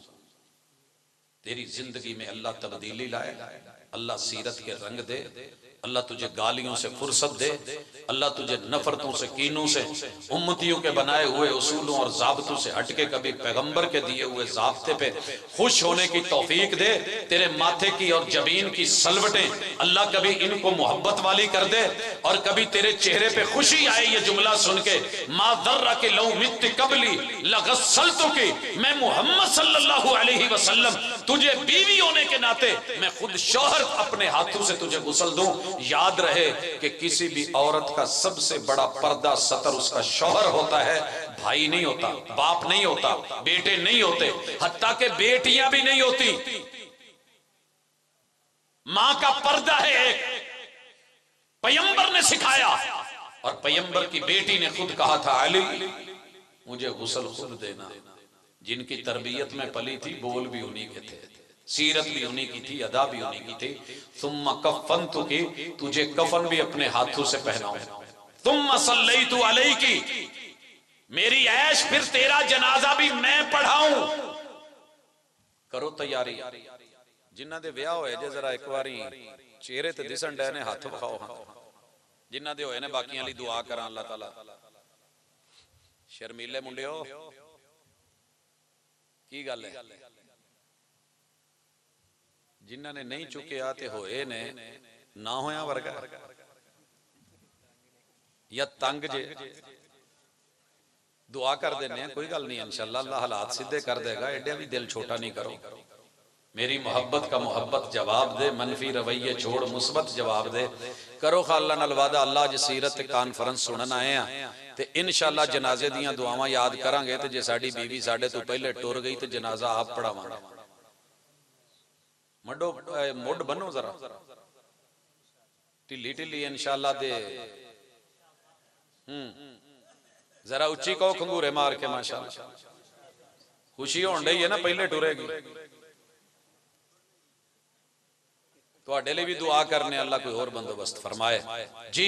तेरी जिंदगी में अल्लाह तब्दीली लाए, अल्लाह सीरत के रंग दे, अल्लाह तुझे गालियों से फुर्सत दे, अल्लाह तुझे नफरतों से, कीनों से, उम्मतियों के बनाए हुए उसूलों और ज़ाब्तों से हटके कभी पैगंबर के दिए हुए ज़ाब्ते पे खुश होने की तौफीक दे। तेरे माथे की और जबीन की सलवटें अल्लाह कभी इनको मोहब्बत वाली कर दे और कभी तेरे चेहरे पे खुशी आए ये जुमला सुन के, मा दर्रा के लौ मित्त कबली लगस्सलतु की, मैं मोहम्मद सल्लल्लाहु अलैहि वसल्लम तुझे बीवी होने के नाते मैं खुद शौहर अपने हाथों से तुझे गुस्ल दूं। याद रहे कि किसी भी औरत का सबसे बड़ा पर्दा सतर उसका शौहर होता है, भाई नहीं होता, बाप नहीं होता, बेटे नहीं होते, हत्ता के बेटियां भी नहीं होती। मां का पर्दा है एक, पैगंबर ने सिखाया और पैगंबर की बेटी ने खुद कहा था अली मुझे गुस्ल खुद देना। जिनकी तरबियत में पली थी, बोल भी उन्हीं के थे, सीरत भी उन्हीं की थी, अदा भी उन्हीं की थी। तुम कफनतु की, तुझे कफन भी अपने हाथों से पहनाऊं। तुम सल्लैतु अलैकी, मेरी ऐश फिर तेरा जनाजा भी मैं पढ़ाऊं। करो तैयारी। जिन्हां दे विआह होए जे जरा एक बारी चेहरे ते दिसन डे ने हाथ विखाओ। जिन्हां दे होए ने बाकियां लई दुआ करा अल्लाह ताला। शर्मीले मुंडियो की गल है? जिन्हां ने नहीं चुकिया ते होए ने ना होया वर्गा या तंग जे दुआ कर देने कोई गल नहीं, इंशाअल्लाह अल्लाह हालात सीधे कर देगा। एडा भी दिल छोटा नहीं करो। मेरी मोहब्बत का मोहब्बत जवाब दे, मनफी रवैये छोड़ मुस्बत जवाब दे। करो खाला नाल वादा, अल्लाह ज सीरत कॉन्फ्रेंस सुनन आए हैं ते इंशाअल्लाह जनाजे दियां दुआवां याद करांगे ते जे साडी बीवी साडे तो पहले टुर गई तो जनाजा आप पढ़ावांगे। मडो मुड बनो जरा ढिली ढिली इंशाअल्लाह दे। जरा उच्ची कहो खंगूरे मार के माशाअल्लाह। खुशी होन डई है ना, पहले टुरेगी। तुहाडे लिए भी दुआ करने, अल्लाह कोई और बंदोबस्त फरमाए जी।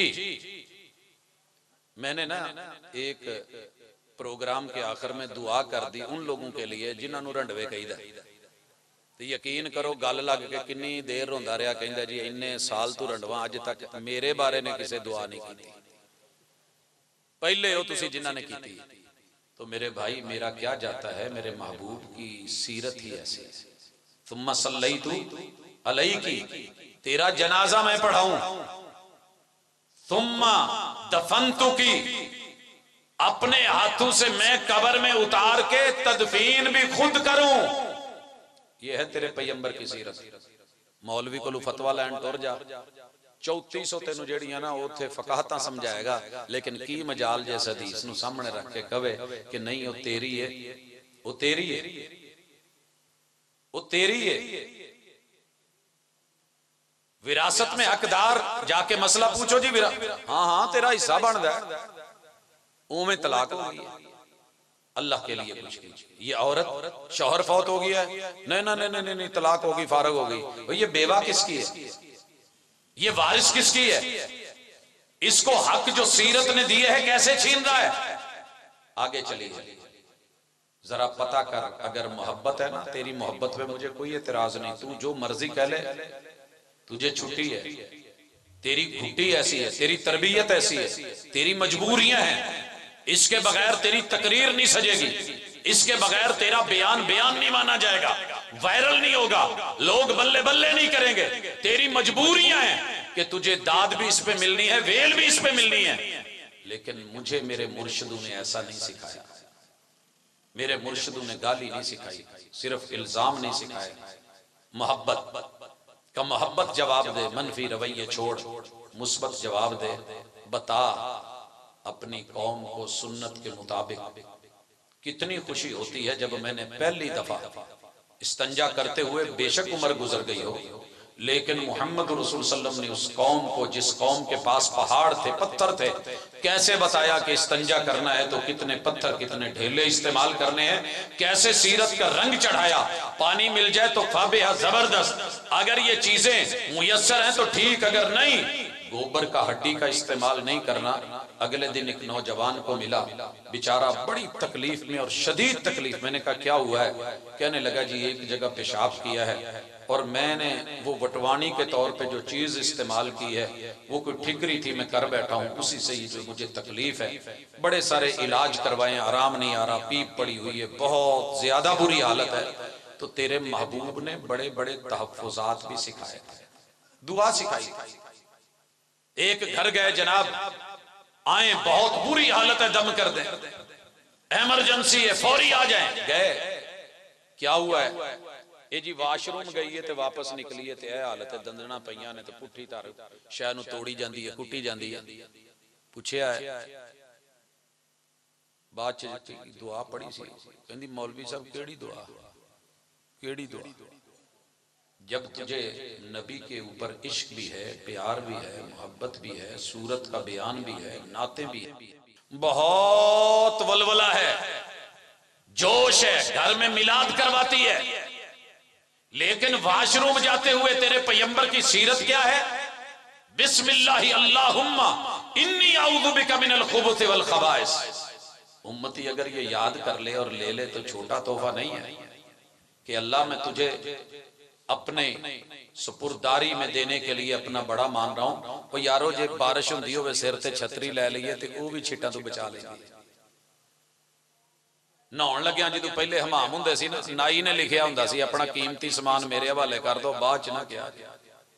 मैंने ना एक प्रोग्राम के आखिर में दुआ कर दी उन लोगों के लिए जिन्होंने रंडवे कहीदा। तो यकीन करो गल लग के किन्नी देर रोंदा रहा, कहंदा जी इन्ने साल तू रंडवा अज तक मेरे बारे ने किसी दुआ नहीं की। पहले हो तुसी जिन्हां ने की। तो मेरे भाई मेरा क्या जाता है, मेरे महबूब की सीरत ही ऐसी है। तुम्मा सल्लैतु अलैकी, तेरा जनाजा मैं पढ़ाऊं। तुम्मा दफनतुकी, अपने हाथों से मैं कब्र में उतार के तदफीन भी खुद करूं। यह है तेरे पैगंबर की सीरत। मौलवी को फतवा लैन तुर जा, 3400 तेनू जेड़ियां ना उत्थे फकाहतां समझाएगा, लेकिन की मजाल जिस हदीस नू सामने रख के कहे कि नहीं वो तेरी है, वो तेरी है, वो तेरी है। विरासत में हकदार जाके मसला पूछो जी, हाँ हाँ तेरा हिस्सा बनदा है, उमें तलाक हो गई। अल्लाह के लिए कुछ कीजिए। ये औरत शौहर फौत हो गया है, नहीं नहीं नहीं नहीं तलाक होगी, फारग हो गई। ये बेवा किसकी है, ये वारिस किसकी है? इसको हक जो सीरत ने दिए है कैसे छीन रहा है? आगे चलिए जरा पता कर। अगर मोहब्बत है ना, तेरी मोहब्बत पे मुझे कोई एतराज नहीं, तू जो मर्जी कह ले, तुझे छुट्टी है। तेरी घुट्टी ऐसी है, तेरी तरबियत ऐसी है, तेरी मजबूरियां हैं, इसके बगैर तेरी तकरीर नहीं सजेगी, इसके बगैर तेरा बयान बयान नहीं माना जाएगा, वायरल नहीं होगा, लोग बल्ले बल्ले नहीं करेंगे। तेरी मजबूरियां हैं कि तुझे दाद भी इस पे मिलनी है, वेल भी इस पे मिलनी है। लेकिन मुझे मेरे मुर्शिदों ने ऐसा नहीं सिखाया। मेरे मुर्शिदों ने गाली नहीं सिखाई, सिर्फ इल्जाम नहीं सिखाया। मोहब्बत का मोहब्बत जवाब दे, मनफी रवैये छोड़ मुस्बत जवाब दे। बता अपनी कौम को सुन्नत के मुताबिक। कितनी खुशी होती है जब मैंने पहली दफा इस्तंजा करते हुए, बेशक उम्र गुजर गई हो, लेकिन मोहम्मद रसूल सल्लल्लाहु अलैहि वसल्लम ने उस कौम को, जिस कौम के पास पहाड़ थे, पत्थर थे, कैसे बताया कि इस्तंजा करना है तो कितने पत्थर कितने ढेले इस्तेमाल करने हैं, कैसे सीरत का रंग चढ़ाया। पानी मिल जाए तो फाबिहा जबरदस्त, अगर ये चीजें मुयस्सर हैं तो ठीक, अगर नहीं गोबर का हड्डी का इस्तेमाल नहीं करना। अगले दिन एक नौजवान को मिला, बेचारा बड़ी तकलीफ में और शदीद तकलीफ। मैंने कहा क्या हुआ है? कहने लगा जी एक जगह पेशाब किया है और मैंने वो वटवानी के तौर पे जो चीज इस्तेमाल की है वो कोई ठिकरी थी, मैं कर बैठा हूँ, उसी से ही जो मुझे तकलीफ है। बड़े सारे इलाज करवाए, आराम नहीं आ रहा, पीप पड़ी हुई है, बहुत ज्यादा बुरी हालत है। तो तेरे महबूब ने बड़े बड़े तहफ्फुजात भी सिखाए, दुआ सिखाई। एक घर गए जनाब, आए बहुत बुरी हालत है, दम कर दें, इमरजेंसी है, फौरी आ जाएं। गए, क्या हुआ है? ये जी वाशरूम गई है ते वापस निकली है ते यह हालत है, दंदना पईयां ने ते पुट्ठी धर शह नूं तोड़ी जाती है, कुटी जाती है। पूछया बाद च दुआ पढ़ी सी, कहंदी मौलवी साहब केड़ी दुआ, केड़ी दुआ? जब तुझे नबी के ऊपर इश्क भी है, प्यार भी है, मोहब्बत भी है, सूरत का बयान भी है, नाते भी है, बहुत वलवला है, जोश है, घर में मिलाद करवाती है, लेकिन वाशरूम जाते हुए तेरे पैगंबर की सीरत क्या है? बिस्मिल्लाहि अल्लाहुम्मा इन्नी आऊज़ु बिका मिनल खुबुथि वल खबाइस। उम्मती अगर ये याद कर ले और ले ले तो छोटा तोहफा नहीं है कि अल्लाह मैं तुझे अपने सुपुरदारी में देने के लिए अपना बड़ा मान रहा हूं। वो यारो जे बारिश होंदी होवे सिर ते छतरी लै लईए ते वो भी छिट्टां तो बचा लेंदी। नहाउण लग्या जो पहले हमाम हुंदे सी ना, नाई ने लिखिया हुंदा सी अपना कीमती समान मेरे हवाले कर दो, बाद च ना किया गया।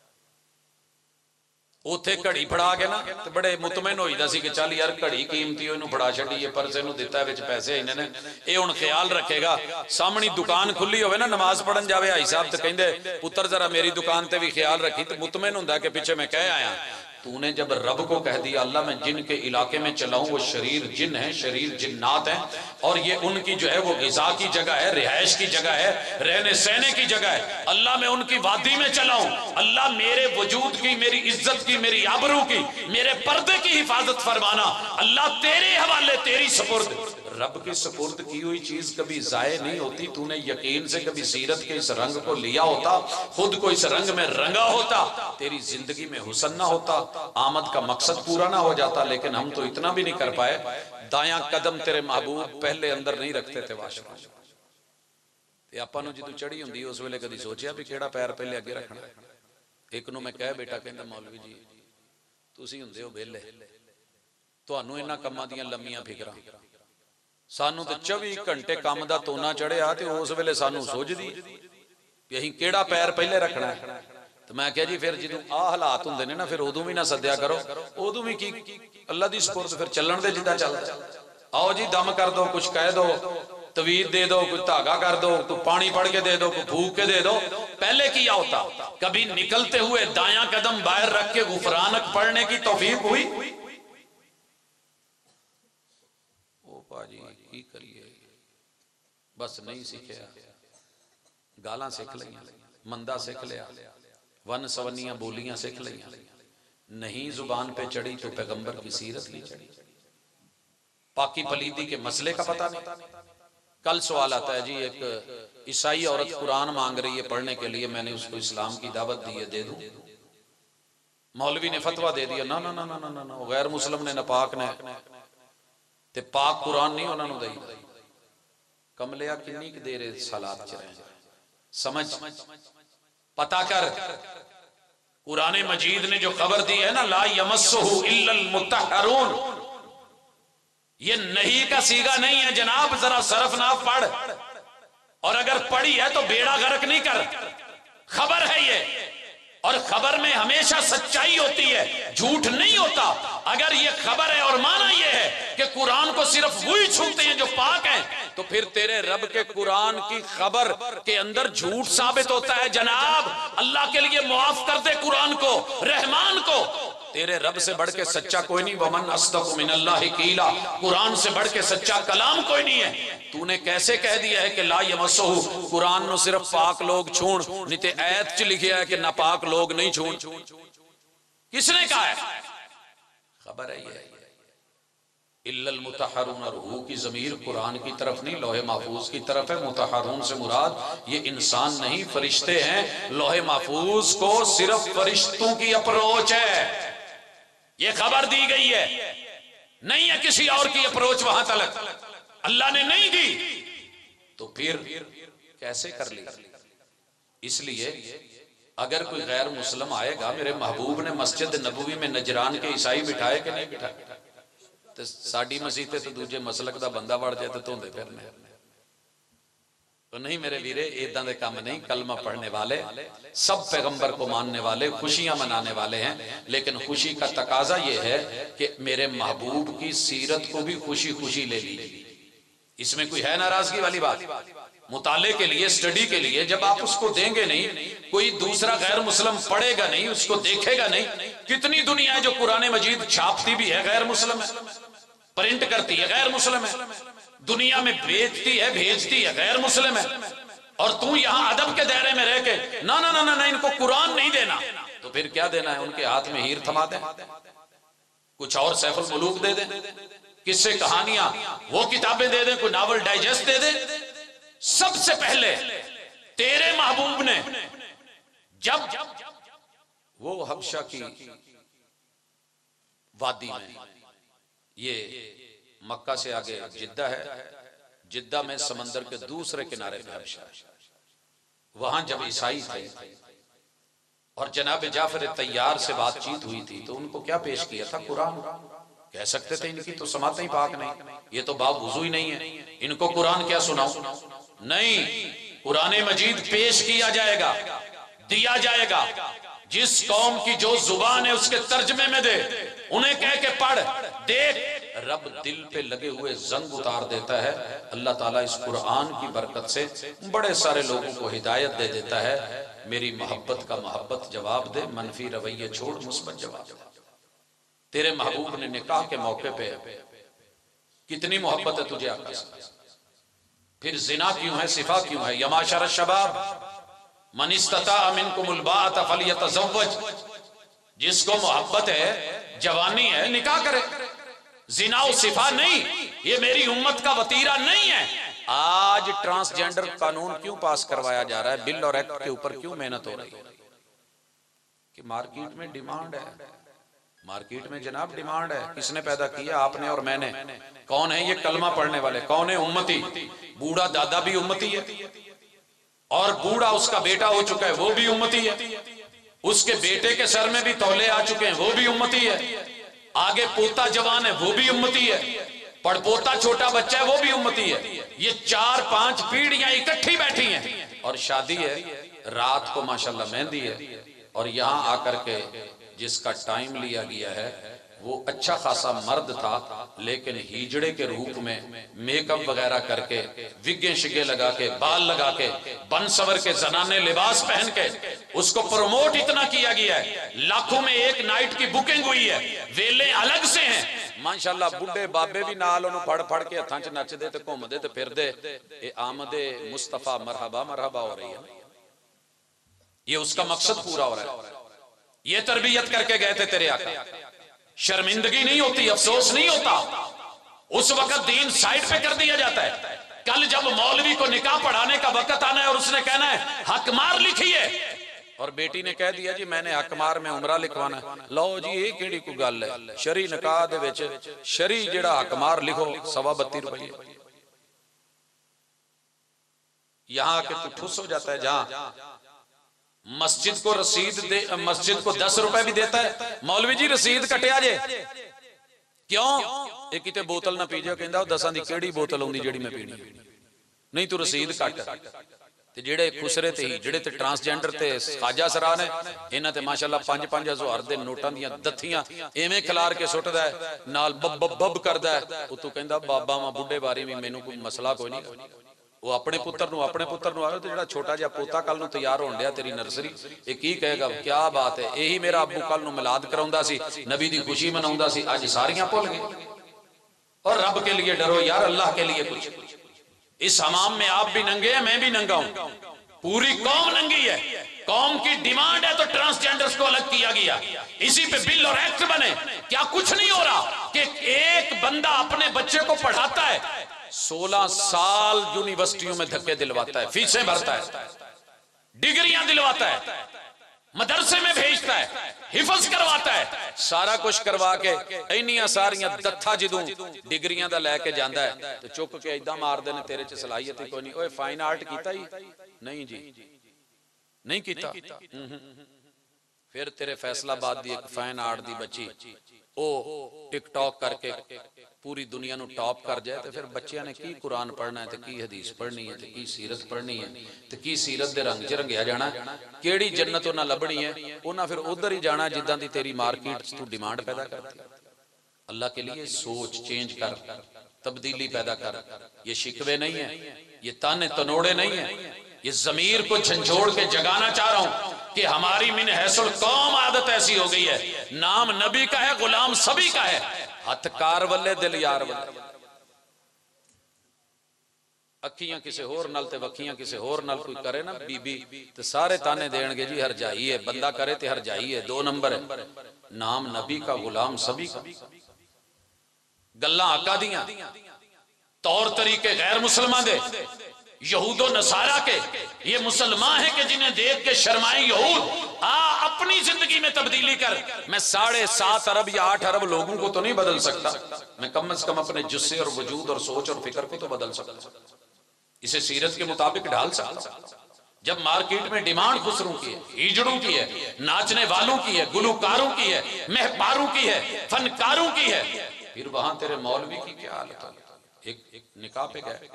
उत्थे घड़ी फड़ा के ना ते बड़े मुतमैन होईदा सी कि चल यार घड़ी कीमती ओनू फड़ा छड्डीए, परसे नू दिता विच पैसे इन्ने ने, ये हुण ख्याल रखेगा। सामने दुकान खुली होवे ना, नमाज पढ़न जावे हाई साहब ते कहंदे पुत्र जरा मेरी दुकान ते भी ख्याल रखी, ते मुतमैन हुंदा कि पीछे मैं कह आया। तूने जब रब को कह दिया अल्लाह मैं जिन के इलाके में चलाऊं वो शरीर जिन है, शरीर जिन्नात है, और ये उनकी जो है वो गिजा की जगह है, रिहाइश की जगह है, रहने सहने की जगह है। अल्लाह मैं उनकी वादी में चलाऊं, अल्लाह मेरे वजूद की, मेरी इज्जत की, मेरी आबरू की, मेरे पर्दे की हिफाजत फरमाना। अल्लाह तेरे हवाले, तेरी सुपुर्द। रब की सुपुर्द की हुई चीज कभी जाये नहीं होती। तूने यकीन से कभी सीरत के इस रंग को लिया होता, खुद को इस रंग में रंगा होता, तेरी जिंदगी में हुसन ना होता, आमद का मकसद पूरा ना हो जाता। लेकिन हम तो इतना भी नहीं कर पाए। दायां कदम तेरे महबूब पहले अंदर नहीं रखते थे वाशरूम ते आपां नूं जदों चढ़ी हुंदी उस वेले कदी सोचिया भी किहड़ा पैर पहले अगे रखना। एक नूं मैं कह बेटा, कहंदा मौलवी जी तुसीं हुंदे हो वेले, तुहानूं इन्हां कम्मां दीयां लम्मीਆਂ फिकरां, सानू तो 24 घंटे काम का तोना चढ़िया, तो उस वेले सानू सोचदी कि असीं किहड़ा पैर पहले रखना है। तो मैं क्या जी फिर जो आ हालात हुंदे ने ना, फिर उदों भी ना सद्या करो, उदों भी की अल्लाह दी सुपुर्द, फिर चलन दे जिद्दां चलदा। आओ जी दम कर दो, कुछ कह दो, तवीज दे दो, कुछ धागा कर दो, कुछ पानी पड़ के दे दो, कुछ फूक के दे दो। पहले किया होता, कभी निकलते हुए दायां कदम बाहर रख के गुफरानक पढ़ने की तौफीक हुई? भाजी की करिए, बस नहीं सीखिया, गालां सीख लिया, मंदा सीख लिया, वन सवनियां बोलियां सीख लिया, नहीं जुबान पे चढ़ी तो पैगंबर की सीरत की चढ़ी। पाकी पलीदी के मसले का पता नहीं। कल सवाल आता है जी, एक ईसाई औरत कुरान मांग रही है पढ़ने के लिए, मैंने उसको इस्लाम की दावत दी है, दे दूं? मौलवी ने फतवा दे दिया, ना ना ना ना ना ना, गैर मुस्लिम ने, नापाक ने, ते पाक कुरान नहीं उन्होंने दई। कमलिया किन्नी क देर सलात च रहे, समझ पता कर। कुरान मजीद ने जो खबर दी है ना, ला यमस्सुहु इल्लल मुत्तहरून, ये नहीं का सीगा नहीं है जनाब, जरा सरफनाफ पढ़, और अगर पढ़ी है तो बेड़ा गर्क नहीं कर, खबर है ये, और खबर में हमेशा सच्चाई होती है, झूठ नहीं होता। अगर ये खबर है और माना ये है कि कुरान को सिर्फ वही छूते हैं जो पाक हैं, तो फिर तेरे रब के कुरान की खबर के अंदर झूठ साबित होता है। जनाब अल्लाह के लिए मुआफ कर दे कुरान को, रहमान को, तेरे रब से बढ़ के सच्चा कोई नहीं। वमन अस्दक़ु मिनल्लाहि क़ीला, कुरान से बढ़ के सच्चा कलाम कोई नहीं है। तूने कैसे कह दिया है कि ला यमस्सुहु, कुरान नो सिर्फ पाक लोग छूण, नीते आयत च लिखिया है कि नापाक लोग नहीं छूण। किसने कहा है? खबर है ये, इल्लल मुतहरून, रूह की ज़मीर कुरान की तरफ नहीं, लोहे महफूज की तरफ है। मुतहरून से मुराद ये इंसान नहीं, फरिश्ते हैं। लोहे महफूज को सिर्फ फरिश्तों की अप्रोच है, ये खबर दी गई है, नहीं है किसी और की अप्रोच वहां तक, अल्लाह ने नहीं दी, तो फिर कैसे कर ली? इसलिए अगर कोई गैर मुस्लिम आएगा, मेरे महबूब ने मस्जिद नबवी में नजरान के ईसाई बिठाए कि नहीं बिठाए, तो साडी मसीह तो दूजे मसलक का बंदा वड़ जाए तो धोंदे फिरने, तो नहीं मेरे वीरे, इदा दे काम नहीं। कलमा पढ़ने वाले सब पैगंबर को मानने वाले, खुशियां मनाने वाले हैं, लेकिन खुशी का तकाजा यह है कि मेरे महबूब की सीरत को भी खुशी खुशी ले ली। इसमें कोई है नाराजगी वाली बात? मुताले के लिए, स्टडी के लिए जब आप उसको देंगे नहीं, कोई दूसरा गैर मुस्लिम पढ़ेगा नहीं, उसको देखेगा नहीं। कितनी दुनिया है जो कुरान मजीद छापती भी है गैर मुस्लिम है, प्रिंट करती है गैर मुस्लिम है, दुनिया में बेचती है भेजती है गैर मुस्लिम है, और तू यहां अदब के दायरे में रह के ना ना ना ना, ना इनको कुरान नहीं देना, तो फिर क्या देना है? उनके हाथ में हीर थमा दे, कुछ और सैफुल मुलूक दे दे, किस्से कहानियां वो किताबें दे दे, कोई नावल डाइजेस्ट दे दे। सबसे पहले तेरे महबूब ने जब वो हबशा की वादी में ये मक्का से आगे जिद्दा है, जिद्दा में समंदर के दूसरे किनारे पे हबशा है। वहां जब ईसाई थे और जनाब जाफर तैयार से बातचीत हुई थी तो उनको क्या पेश किया था? कुरान। कह सकते थे इनकी तो समात ही पाक नहीं, ये तो बाब वुजू ही नहीं है, इनको कुरान क्या सुनाऊं? नहीं, कुरान मजीद पेश किया जाएगा, दिया जाएगा। जिस कौम की जो जुबान है उसके तर्जमे में दे, उन्हें कह के पढ़ देख। रब दिल पे लगे हुए जंग उतार देता है। अल्लाह ताला इस कुरान की बरकत से बड़े सारे लोगों को हिदायत दे देता है। मेरी मोहब्बत का मोहब्बत जवाब दे, मनफी रवैये छोड़, मुस्बत जवाब दे। तेरे महबूब ने निकाह के मौके पे कितनी मोहब्बत है तुझे आका से, फिर जिना क्यों है, सिफा क्यों है? यमाशर शबाब मन इस्तता मिनकुमुल बाअत फलियतज़व्वज। जिसको मोहब्बत है, जवानी है, निकाह करे। जिना और सिफा नहीं, ये मेरी उम्मत का वतीरा नहीं है। आज ट्रांसजेंडर कानून क्यों पास करवाया जा रहा है? बिल और एक्ट के ऊपर क्यों मेहनत हो रही है? कि मार्केट में डिमांड है, मार्केट में जनाब डिमांड है। किसने पैदा किया? आपने और मैंने। कौन है ये कलमा पढ़ने वाले? कौन है उम्मती? बूढ़ा दादा भी उम्मती है, और बूढ़ा उसका बेटा हो चुका है, वो भी उम्मती है। उसके बेटे के सर में भी तौले आ चुके हैं, वो भी उम्मती है। आगे पोता जवान है, वो भी उम्मती है। पड़पोता छोटा बच्चा है, वो भी उम्मती है। ये 4-5 पीढ़ियां इकट्ठी बैठी हैं और शादी है। रात को माशाल्लाह मेहंदी है, और यहां आकर के जिसका टाइम लिया गया है वो अच्छा खासा मर्द था, लेकिन हिजड़े के रूप में मेकअप वगैरह करके, विगे शिगे लगा के, बाल लगा के, बन सवर के जनाने लिबास पहन के उसको प्रमोट इतना किया गया है। लाखों में एक नाइट की बुकिंग हुई है, वेले अलग से हैं माशाल्लाह। बुढ़े बाबे भी नाल उन्होंने फड़ फड़ के हथां च नचदे ते घूमदे ते फिरदे। ये आमदे मुस्तफा मरहबा मरहबा हो रही है। ये उसका मकसद पूरा हो रहा है। ये तरबियत करके गए थे तेरे आका। शर्मिंदगी नहीं होती, अफसोस नहीं होता। उस वक्त दीन साइड पे कर दिया जाता है। कल जब मौलवी को निकाह पढ़ाने का वक्त आना है और उसने कहना है हकमार लिखिए, और बेटी ने कह दिया जी मैंने हकमार में उमरा लिखवाना है, लो जी ये केड़ी कोई गल है? शरी निकाह दे विच शरी जेड़ा हकमार लिखो 32.5 रुपए। यहां आके तू ठुस हो जाता है। जहां मस्जिद को रसीद दे, मस्जिद को 10 रुपए भी देता है, मौलवी जी रसीद कटिया जे क्यों? ये किते बोतल ना पी जा, कहंदा 10 दी केड़ी बोतल आउंदी जेड़ी मैं पीनी नहीं, तू रसीद कट। ते जेड़े खुसरे ते हिजड़े ते ट्रांसजेंडर ते खाजा सरा ने, इन्हां ते माशाल्लाह 5-5 हज़ार दे नोटां दियां दत्थियां एवें खिलार के सुटदा है, नाल बब बब करदा है। ओ तू कहंदा बाबा वा बुढ़े बारी भी मैनू कोई मसला कोई नहीं। वो अपने पुत्र आवे तो जेड़ा छोटा जिहा पोता कल नूं तैयार होण दिया तेरी नर्सरी, ये की कहेगा? क्या बात है, यही मेरा अब्बू कल नूं मिलाद कराउंदा सी, नबी दी खुशी मनाउंदा सी, अज सारियां भुल गए। और रब के लिए डरो यार, अल्लाह के लिए कुछ। इस हमाम में आप भी नंगे हैं, मैं भी नंगा हूं, पूरी कौम नंगी है। कौम की डिमांड है तो ट्रांसजेंडर्स को अलग किया गया, इसी पे बिल और एक्ट बने। क्या कुछ नहीं हो रहा कि एक बंदा अपने बच्चे को पढ़ाता है, 16 साल यूनिवर्सिटियों में धक्के दिलवाता है, फीसें भरता है, डिग्रियां दिलवाता है, मदरसे में भेजता है, हिफज करवाता है, सारा कुछ करवा के इन्नियां सारियां दत्था जदों डिग्रियां दा लैके जांदा है तो चुक के इदां मारदे ने तेरे च सलाहियत ही कोई नहीं। ओए फाइन आर्ट कीता ही नहीं जी, नहीं कीता। फिर तेरे फैसलाबाद दी एक फाइन आर्ट दी बच्ची ओ टिकटॉक करके पूरी दुनिया नूं टॉप कर जाए तो फिर बच्चियां ने की कुरान पढ़ना है, तो की हदीस पढ़नी है, तो की सीरत पढ़नी है, तो की सीरत दे रंग च रंगिया जाना, केड़ी जन्नत उन्हां लभनी है, उन्हां फिर उधर ही जाना जिद्दां दी तेरी मार्केट च तू डिमांड पैदा करती। अल्लाह के लिए सोच चेंज कर, तब्दीली पैदा कर। ये शिकवे नहीं है, ये ताने तनोड़े नहीं है, ये जमीर को झंझोड़ के जगाना चाह रहा हूं कि हमारी मिन हैसुल कौम आदत ऐसी हो गई है, नाम नबी का है, गुलाम सभी का है, हथ कार वल्ले दिल यार वल्ले। अखियां किसे होर नाल ते वखियां किसे होर नाल कोई करे ना बीबी ते सारे ताने देणगे जी हरजाई है, बंदा करे ते हरजाई है, 2 नंबर है। नाम नबी का, गुलाम सभी का। गल्लां आका दियां, तौर तरीके गैर मुसलमान दे, यहूदो नसारा के। ये मुसलमान है कि जिन्हें देख के शर्माए यहूद, आ अपनी जिंदगी में तब्दीली कर। मैं 7.5 अरब या 8 अरब लोगों को तो नहीं बदल सकता, मैं कम से कम अपने जुस्से और वजूद और सोच और फिक्र को तो बदल सकता, इसे सीरत के मुताबिक ढाल सकता। जब मार्केट में डिमांड खुसरों की है, हिजड़ों की है, नाचने वालों की है, गुलकारों की है, महपारों की है, फनकारों की है, फिर वहां तेरे मौलवी की क्या हालत है। एक निकाह पे गए,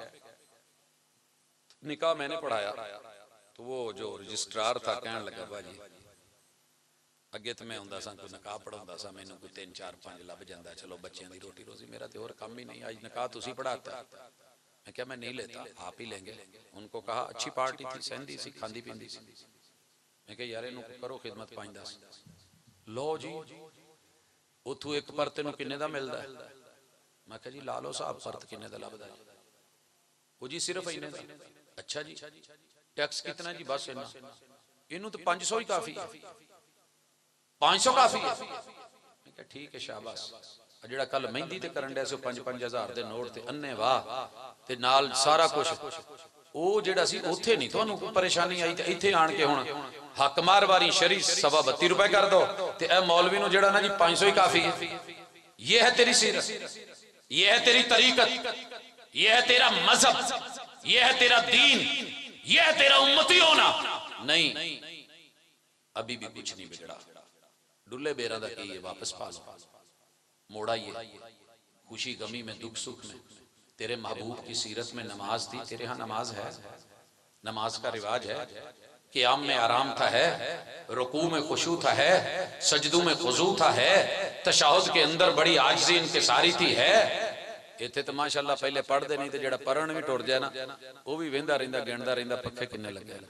निकाह मैंने पढ़ाया तो वो जो रजिस्ट्रार था कहने लगा भाजी अगे तो मैं हुंदा सा कोई निकाह पढ़ाउंदा सा, मैनू कोई 3 4 5 लभ जांदा, चलो बच्चों की रोटी रोजी, मेरा तो और काम ही नहीं, आज निकाह तुसी पढ़ाता। मैं क्या मैं नहीं लेता, आप ही लेंगे। उनको कहा अच्छी पार्टी थी, सहंदी सी, खांदी पींदी सी। मैं क्या यार इनू करो खिदमत 5-10। लो जी उथू एक परत नू किन्ने दा मिलदा है? मैं क्या जी ला लो साहब परत किन्ने दा लभदा है? वो जी सिर्फ इन्ने दा। अच्छा जी टैक्स कितना जी? बस इन्ना। इनू तो 500 ही काफी है, 500 काफी है। मैं क्या ठीक है शाबाश। ਜਿਹੜਾ ਕੱਲ ਮਹਿੰਦੀ ਤੇ ਕਰਨ ਡਿਆ ਸੀ 5-5 ਹਜ਼ਾਰ ਦੇ ਨੋਟ ਤੇ ਅੰਨੇ ਵਾਹ ਤੇ ਨਾਲ ਸਾਰਾ ਕੁਝ, ਉਹ ਜਿਹੜਾ ਸੀ ਉੱਥੇ ਨਹੀਂ ਤੁਹਾਨੂੰ ਕੋਈ ਪਰੇਸ਼ਾਨੀ ਆਈ, ਤੇ ਇੱਥੇ ਆਣ ਕੇ ਹੁਣ ਹੱਕ ਮਾਰਵਾਰੀ ਸ਼ਰੀ 32 रुपए कर दो ਤੇ ਇਹ ਮੌਲਵੀ ਨੂੰ ਜਿਹੜਾ ਨਾ ਜੀ 500 ही काफी है। ये है तेरी सीरत, ये है तेरी तरीकत, ये है तेरा मजहब, ये है तेरा दीन, ये है तेरा उम्मती होना। नहीं अभी भी कुछ नहीं बिगड़ा, डुल्ले बेरा दा की है, वापस पा लो, मोड़ा ये खुशी गमी में दुख सुख में। तेरे महबूब की सीरत में नमाज थी, तेरे यहाँ नमाज है, नमाज का रिवाज है, क़ियाम में आराम था है, रुकू में खुशू था है, सजदू में खुजू था है, तशहुद के अंदर बड़ी आजिज़ी इनकिसारी थी है। इत्थे तो माशाअल्लाह पहले पढ़ते नहीं तो जेड़ा पढ़न भी टुर जाए ना वो भी वेंदा रहिंदा गिणदा रहिंदा पक्खे किन्ने लगे।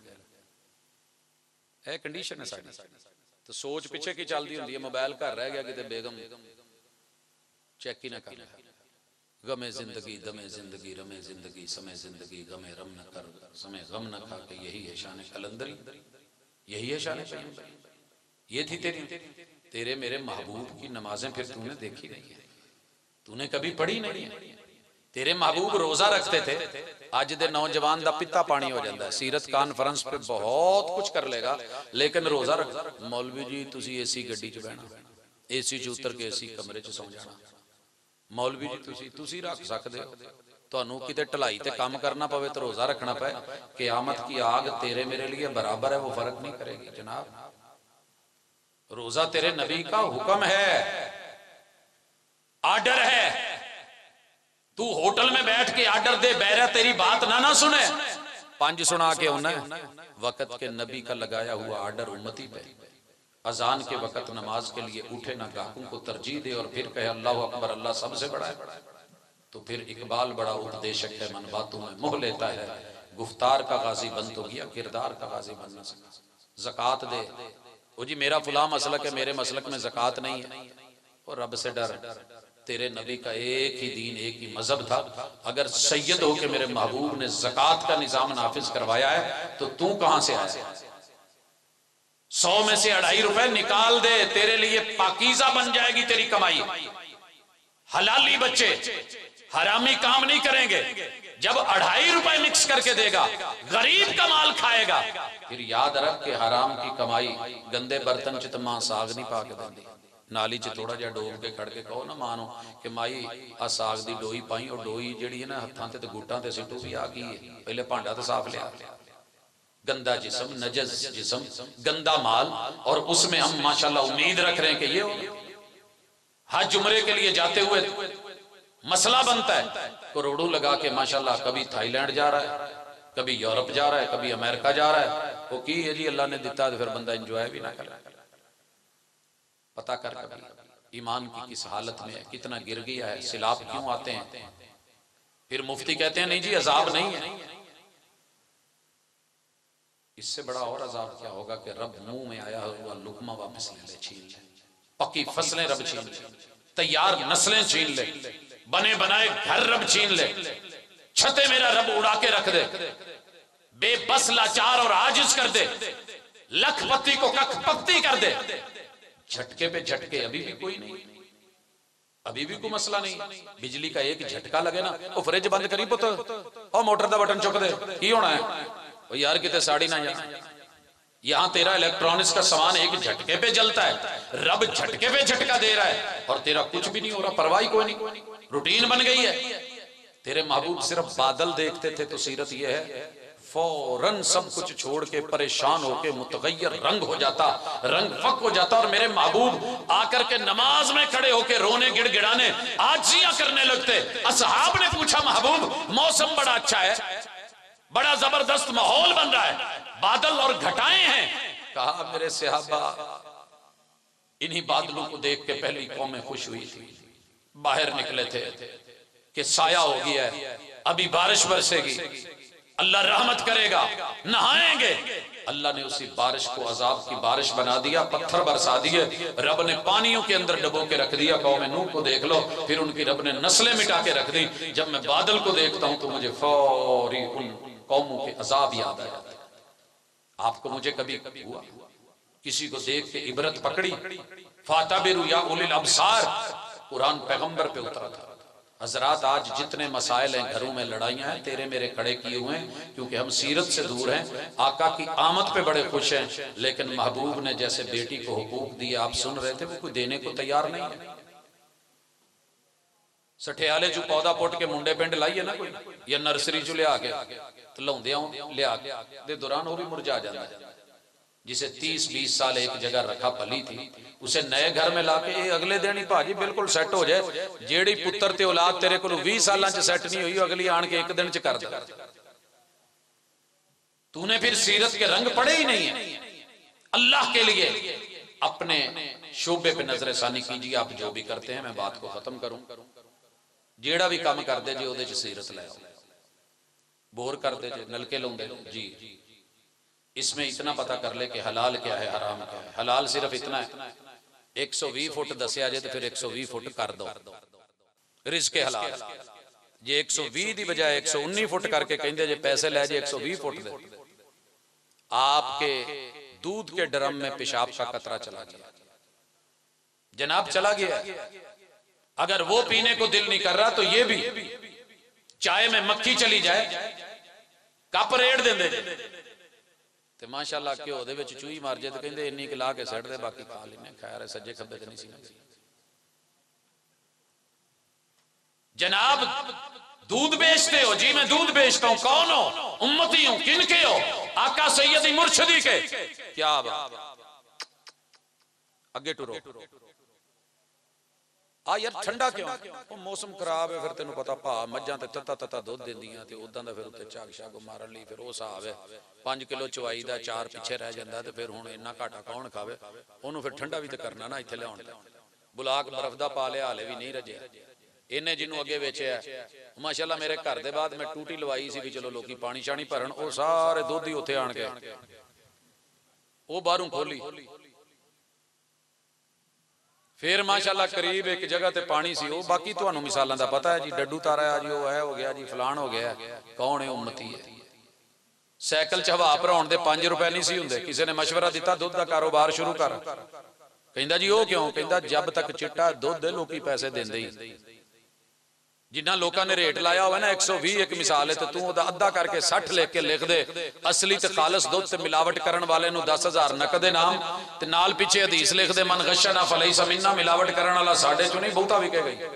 है कंडीशन है साडी। तो सोच पिछे की चलती हुंदी है, मोबाइल घर रह गया किते बेगम चेक ही ना कर, गमे जिंदगी दमे जिंदगी रमे जिंदगी समय जिंदगी गमे रम न कर समय गम न खा के, यही है शान कलंदरी, यही है शान पैगंबरी। ये थी तेरे मेरे महबूब की नमाजें, फिर तूने देखी नहीं है, तूने कभी पढ़ी नहीं है। तेरे महबूब रोजा रखते थे, अज दे नौजवान दा पिता पानी हो जाता है। सीरत कॉन्फ्रेंस पे बहुत कुछ कर लेगा लेकिन रोजा रख, मौलवी जी तुसी एसी गड्डी च बहना, एसी च उतर के एसी कमरे च सौ जाना। मौलवी जी तुसी रख सकते हो, तुहानू किते ढलाई ते काम करना पवे तो रोजा रखना पाए, क़यामत की आग तेरे मेरे लिए बराबर है, वो फर्क नहीं करेगी जनाब। रोजा तेरे नबी का हुक्म है, आर्डर है। तू होटल में बैठ के आर्डर दे, बहरा तेरी बात ना सुने, 5 सुना के होना है। वक्त के नबी का लगाया हुआ आर्डर उम्मती पे, अजान के वक्त नमाज के लिए उठे ना, गाहकों को तरजीह दे और फिर कहे अल्लाह अकबर, अल्लाह सबसे बड़ा है। तो फिर इकबाल बड़ा उपदेशक है, मन बातों में मोह लेता है, गुफ्तार का गाजी बन तो गया, किरदार का गाजी बन ना सका। ज़कात दे, ओ जी मेरा फुला मसलक है, मेरे मसलक में ज़कात नहीं है। और रब से डर, तेरे नबी का एक ही दीन एक ही मजहब था। अगर सैयद हो के मेरे महबूब ने ज़कात का निजाम नाफिज करवाया है तो तू कहां से आया? 100 में से 2.5 रुपए निकाल दे, तेरे लिए पाकीज़ा बन जाएगी तेरी कमाई। हलाली बच्चे हरामी काम नहीं करेंगे। जब 2.5 रुपए मिक्स करके देगा, गरीब का माल खाएगा, फिर याद रख के हराम की कमाई गंदे बर्तन च तो मां साग नहीं पा के देंदी, नाली च थोड़ा जिहा डोब के खड़ के कहो ना मां नूं कि माई आ साग दी डोई पाई, और डोई जिहड़ी है ना हत्थां ते गुट्टां ते सिੱਟੂ भी आ गई है, पहले भांडा तो साफ लिया। गंदा जिस्म, नजस जिस्म, गंदा माल, और उसमें हम माशाल्लाह उम्मीद रख रहे हैं कि ये हो। हज उम्रे के लिए जाते हुए मसला बनता है, करोड़ों लगा के माशाल्लाह कभी थाईलैंड जा रहा है, कभी यूरोप जा रहा है, कभी अमेरिका जा रहा है। वो की है जी अल्लाह ने दिता तो फिर बंदा एंजॉय भी ना कर। पता कर कभी ईमान की किस हालत में है, कितना गिर गया है, सिलाब क्यों आते हैं। फिर मुफ्ती कहते हैं नहीं जी अजाब नहीं है। इससे बड़ा और अजाब क्या होगा कि रब मुंह में आया हुआ लुकमा वापस ले ले, छीन ले, पक्की फसलें रब छीन ले, तैयार नस्लें छीन ले, बने बनाए घर रब छीन ले, छते मेरा रब उड़ा के रख दे, बेबस लाचार और आजिज कर दे, लखपति को कखपति कर दे। झटके पे झटके, अभी भी कोई नहीं, अभी भी कोई मसला नहीं। बिजली का एक झटका लगे ना, वो फ्रिज बंद करी पुत, और मोटर का बटन चुक दे, की होना है? ओ यार किते साड़ी ना जाए, यहां तेरा इलेक्ट्रॉनिक्स का सामान एक झटके पे जलता है, रब झटके पे झटका दे रहा है और तेरा कुछ भी नहीं हो रहा, परवाह कोई नहीं, रूटीन बन गई है। तेरे महबूब सिर्फ बादल देखते थे तो सीरत यह है फौरन सब कुछ छोड़ के परेशान होके मुतगय्यर रंग हो जाता, रंग फक हो जाता, और मेरे महबूब आकर के नमाज में खड़े होके रोने गिड़गिड़ाने आजियां करने लगते। असहाब ने पूछा महबूब मौसम बड़ा अच्छा है, बड़ा जबरदस्त माहौल बन रहा है, बादल और घटाएं हैं। कहा मेरे सहाबा इन्हीं बादलों को देख के पहली कौमें खुश हुई थी, बाहर निकले थे कि साया हो गया है, अभी बारिश बरसेगी, अल्लाह रहमत करेगा, नहाएंगे। अल्लाह ने उसी बारिश को अजाब की बारिश बना दिया, पत्थर बरसा दिए, रब ने पानियों के अंदर डबो के रख दिया। कौम नूह को देख लो, फिर उनकी रब ने नस्लें मिटा के रख दी। जब मैं बादल को देखता हूं तो मुझे फौरी उन कौमों के अजाब याद आ जाते हैं। आपको मुझे कभी हुआ किसी को देख के इबरत पकड़ी? फाताबिरु या उलिल अबसार कुरान पैगंबर पे उतरा था। हजरात आज जितने मसाइल हैं, घरों में लड़ाइयां हैं, तेरे मेरे खड़े किए हुए हैं, क्योंकि हम सीरत से दूर हैं, आका की आमद पे बड़े खुश हैं। लेकिन महबूब ने जैसे बेटी को हुकूक दिए, आप सुन रहे थे, वो कोई देने को तैयार नहीं है। सठियाले जो पौधा पुट के मुंडे पिंड लाइए ना कोई, या नर्सरी चो लिया के तो लाउंदियां लिया के दौरान वो भी मुरझा जाता है। जिसे 30-20 साल एक जगह रखा पली थी, उसे नए घर में लाके ये अगले दिन ही भाजी बिल्कुल सेट हो जाए। जेड़ी पुत्र ते औलाद तेरे को 20 साल सेट नहीं हुई, अगली आन के एक दिन च कर दे। तूने फिर सीरत के रंग पड़े ही नहीं है। अल्लाह के लिए अपने शोबे पे नजर सानी कीजिए। आप जो भी करते हैं, मैं बात को खत्म करूं, जेड़ा भी काम कर दे जी ओदे च सीरत ले आओ। बोर कर दे जे, नलके लाउंदे जी, इसमें इतना पता कर ले कि हलाल क्या है, हराम क्या है। हलाल सिर्फ इतना है 120 फुट दसिया जाए तो फिर 120 फुट कर दो रिज़्क़े हलाल। जे 120 की बजाय 119 फुट करके कहते जे पैसे ले जे 120 फुट दे, आपके दूध के ड्रम में पेशाब का कतरा चला गया, जनाब चला गया। अगर वो पीने को दिल नहीं कर रहा तो ये भी, चाय में मक्खी चली जाए कप रेड़ देंदे ते माशाअल्लाह घ्यो दे विच चूही मार जाए तो कहंदे इन्नी क ला के सड़ दे, बाकी खा लेने। खैर सज्जे खब्बे ते नहीं सी ना। जनाब दूध बेचते हो जी, मैं दूध बेचता हूं। कौन हो? उम्मती हूं। किन के हो? आका सैयदी मुर्शिदी के। क्या बात, आगे टुरो। आ यार ठंडा क्यों? वो मौसम खराब है, फिर तेन पता भा मझां ते तत्ता तत्ता दुध दिंदियां ते उदां दा फिर उत्ते झाग शाग मारन लई फिर वो हिसाब है। 5 किलो चवाई दा 4 पिछे रह जांदा ते फिर हुण इन्ना घाटा कौन खावे? ओनू फिर ठंडा भी ते करना ना, इत्थे लियाउण ते बुलाक बर्फ दा पा लिया, हाले भी नहीं रजिया। इन्हें जिन्हों अगे वेचिया माशाअल्लाह मेरे घर दे बाद मैं टूटी लवाई सी भी चलो लोकी पानी शानी भरन, वो सारे दुध ही उत्थे आण के वो बाहरों खोली। फिर माशाअल्लाह करीब एक जगह ते पानी सी, वो बाकी तुहानू मिसालां दा पता है जी, डड्डू तारा जी, वो है हो गया जी, फलान हो गया। कौन है? उम्मती है। साइकिल च हवा भराउण दे 5 रुपए नहीं सी हुंदे, किसी ने मशवरा दिता दुध का कारोबार शुरू कर। कहंदा जी वो क्यों? कहंदा जब तक चिट्टा दुध दे लोकी पैसे देंदे ही। जिन्ना लोगों ने रेट लाया हुआ ना 120 एक मिसाल है, तो तू ओदा अद्धा करके 60 लिख के लिख दे, असली ते खालस दुध ते मिलावट करन वाले नू 10,000 नकद इनाम ते नाल पीछे हदीस लिख दे मन गशना फलैसा मिन्ना, मिलावट करन वाला साडे चों नहीं बहुता विकेगा।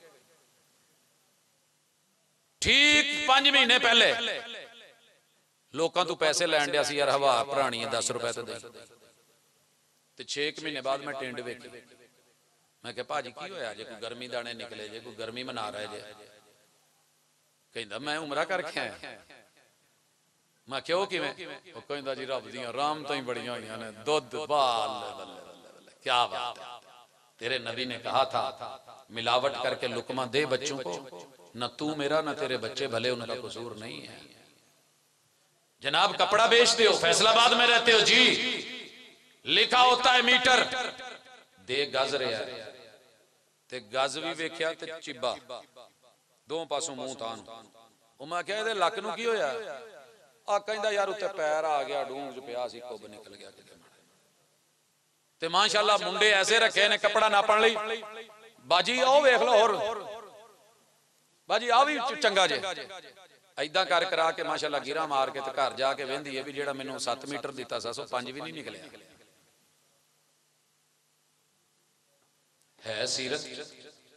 ठीक 5 महीने पहले लोकां तू पैसे लैण दिया सी, यार हवा भराणी है 10 रुपए ते दे, ते 6 महीने बाद मैं टिंड वेखी। मैं कहा भाजी की होया जे, कोई गर्मी दाने निकले जे, कोई गर्मी मना रहे जे? कहंदा मैं उमरा करके आया। मैं क्यों किवें? वो कहंदा जी रब दियां रहमतां ही बड़ियां होईयां ने, दुध बाल बल्ले। क्या बात है। तेरे नबी ने कहा था मिलावट करके लुकमा दे बच्चों को, न तू मेरा न तेरे बच्चे भले, उनका कसूर नहीं है। जनाब कपड़ा बेचते हो, फैसलाबाद में रहते हो जी, लिखा होता है मीटर दे गज रहा है, ते गज भी वेख्या ते चिब्बा दो पासों मुंह तान। मैं क्या इहदे लक नूं की होया? आ कहंदा यार उत्ते पैर आ गया, डूंग च पिया सी, कुब निकल गया किते। ते माशाअल्लाह मुंडे ऐसे रखे ने कपड़ा नापण लई, बाजी आओ वेख लो, और बाजी आ भी चंगा जे, ऐदा कर करा के माशाअल्लाह गिरा मार के घर जाके वेंदी है भी जेड़ा मैनू 7 मीटर दिता सा 5 भी नहीं निकलिया है। सीरत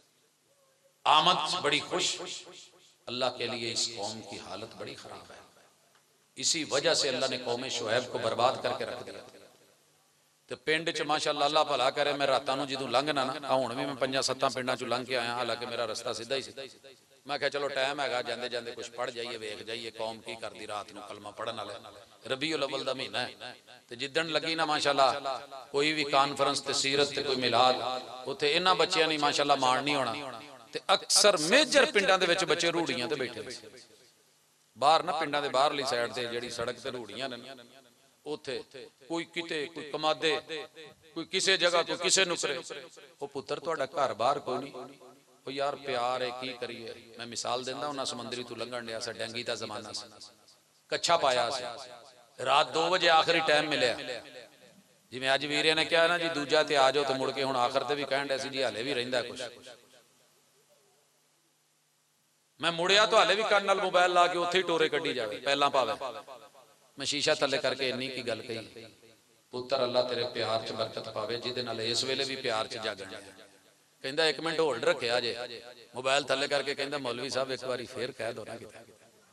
आमद बड़ी खुश, अल्लाह के लिए इस कौम की हालत बड़ी खराब है। इसी वजह से अल्लाह ने कौम शुएब को बर्बाद करके रख दिया। तो पिंड च माशाअल्लाह अल्लाह भला करे, मैं रातां नूं जदों लंघना ना, हुण भी मैं 5-7 पिंडां चों लंघ के आया, हालांकि मेरा रस्ता सीधा ही सी। मैं कहा चलो टाइम हैगा, जांदे जांदे कुछ पढ़ जाइए, वेख जाइए कौम की करदी रात नूं कलमा पढ़न वाले। रबीउल अव्वल दा महीना है ते जिद्दण लगी ना माशाअल्लाह कोई भी कॉन्फ्रेंस ते सीरत ते कोई मिलाद, उत्थे इन्हां बच्चियां नहीं माशाअल्लाह माण नहीं होना। ते अक्सर मेजर पिंडां दे विच बच्चे रूढ़ियां ते बैठे बाहर ना, पिंडां दे बाहरली साइड ते जिहड़ी सड़क ते रूढ़ियां ने उथे कोई किते कोई कमादे, कोई किसे जगह, कोई किसे नुकरे। ओ पुत्र तुहाडा घर बाहर कोई नहीं, ओ यार प्यार है की करिए। मैं मिसाल देंदा, उन्हां समंदरी तू लंघण दिया सा, डेंगी दा जमाना सी, कच्छा पाया सी, रात 2 बजे आखिरी टाइम मिलिया। जिवें अज वीरे ने कहा ना जी दूजा ते आ जाओ, तो मुड़ के हुण आखिर ते भी कहण दे सी जी हाले भी रहिंदा कुछ। मैं मुड़िया तो हाले भी कंन नाल मोबाइल ला के उत्थे ही टोरे कड्ढी जावे, पहला पावे। मैं शीशा थले करके इन्नी की गल कही, पुत्र अल्लाह तेरे प्यार च बरकत पावे, जिहदे नाल इस वेले भी प्यार च जागण। कहंदा 1 मिनट होल्ड रखिया जे, मोबाइल थले करके कहंदा मौलवी साहब एक बारी फिर कह दो ना किते।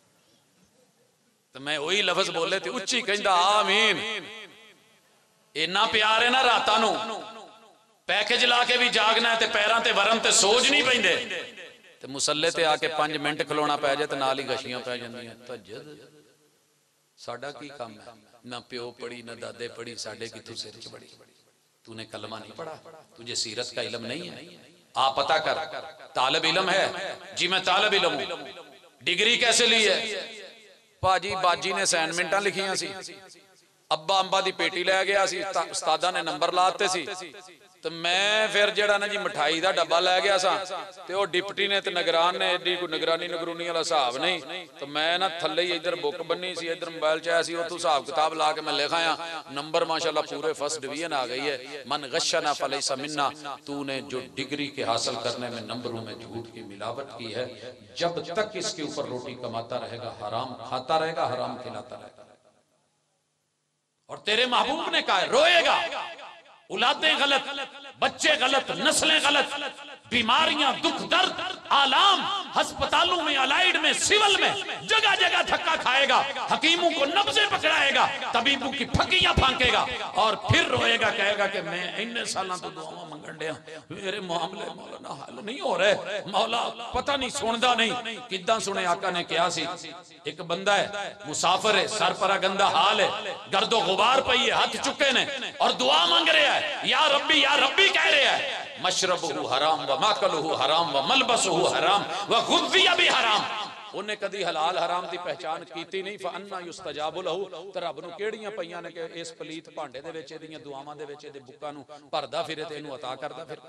तो मैं वही लफ्ज बोले ते उच्ची कहंदा आमीन। इन्ना प्यार है ना रातां नूं पैकेज ला के भी जागना है, ते पैरां ते वरम ते सोच नहीं पैंदे, ते मुसल्ले ते आके 5 मिनट खलोना पै जाए तो नाल ही गशियां पै जांदियां। तहज्जुद साडा की काम है? ना प्यो पढ़ी ना दादे पढ़ी, साडे किथों सिर च बड़ी। तूने कलमा नहीं पढ़ा, तुझे सीरत का इल्म नहीं है, आप पता कर। तालिब इल्म है जी, मैं तालिब इल्म हूं। डिग्री कैसे ली है? भाजी बाजी ने असाइनमेंटां लिखियां सी, अब्बा अंबा दी पेटी लै गया सी, उस्तादा ने नंबर लाते सी, तो मैं फिर जेड़ा ना जी मिठाई दा डब्बा लै गया सा, ते ओ डिप्टी ने ते निगरान ने एडी कोई निगरानी नगरूनी वाला हिसाब नहीं, तो मैं ना थल्ले ही इधर बुक बन्नी सी, इधर मोबाइल च आया सी, उतों हिसाब किताब ला के मैं लिखा आया, नंबर माशाल्लाह पूरे फर्स्ट डिवीजन आ गई है। मन गशना फलैसा मिन्ना, तूने जो डिग्री के हासिल करने में नंबरों में झूठ की मिलावट की है, जब तक इसके ऊपर रोटी कमाता रहेगा, हराम खाता रहेगा, हराम खिलाता रहेगा। और तेरे महबूब ने कहा रोएगा, औलादें गलत, बच्चे गलत, नस्लें गलत, बीमारियां, दुख दर्द, आलाम, अस्पतालों में, अलाइड में, सिविल में, जगह जगह धक्का खाएगा, हकीमों को नब्जे पकड़ाएगा, तबीबों की फकीयां फांकेगा, और फिर रोएगा, कहेगा कि मैं इन्ने सालों तो दुआवां मंगण दिया, मेरे मामले मौलाना हल नहीं हो रहे, मौला पता नहीं सुनदा नहीं। किद्दां सुने? आका ने कहा सी, एक बंदा है मुसाफिर है, सर पर गंदा हाल है, गर्दो गुबार पई है, हाथ चुके ने और दुआ मांग रहा है, या रब्बी कह रहा है। मशरबहु हराम व माकलहु हराम व मलबसहु हराम व गुज़िया भी हराम। उन्हें कदी हलाल हराम की पहचान की नहीं। फअन्ना युस्तजाबु लहु, ते रब नूं किहड़ियां पईयां ने कि इस पलीत भांडे दे विच इहदियां दुआवां दे विच इहदे बुक्कां नूं भरदा फिरे ते इहनूं अता करदा फिर।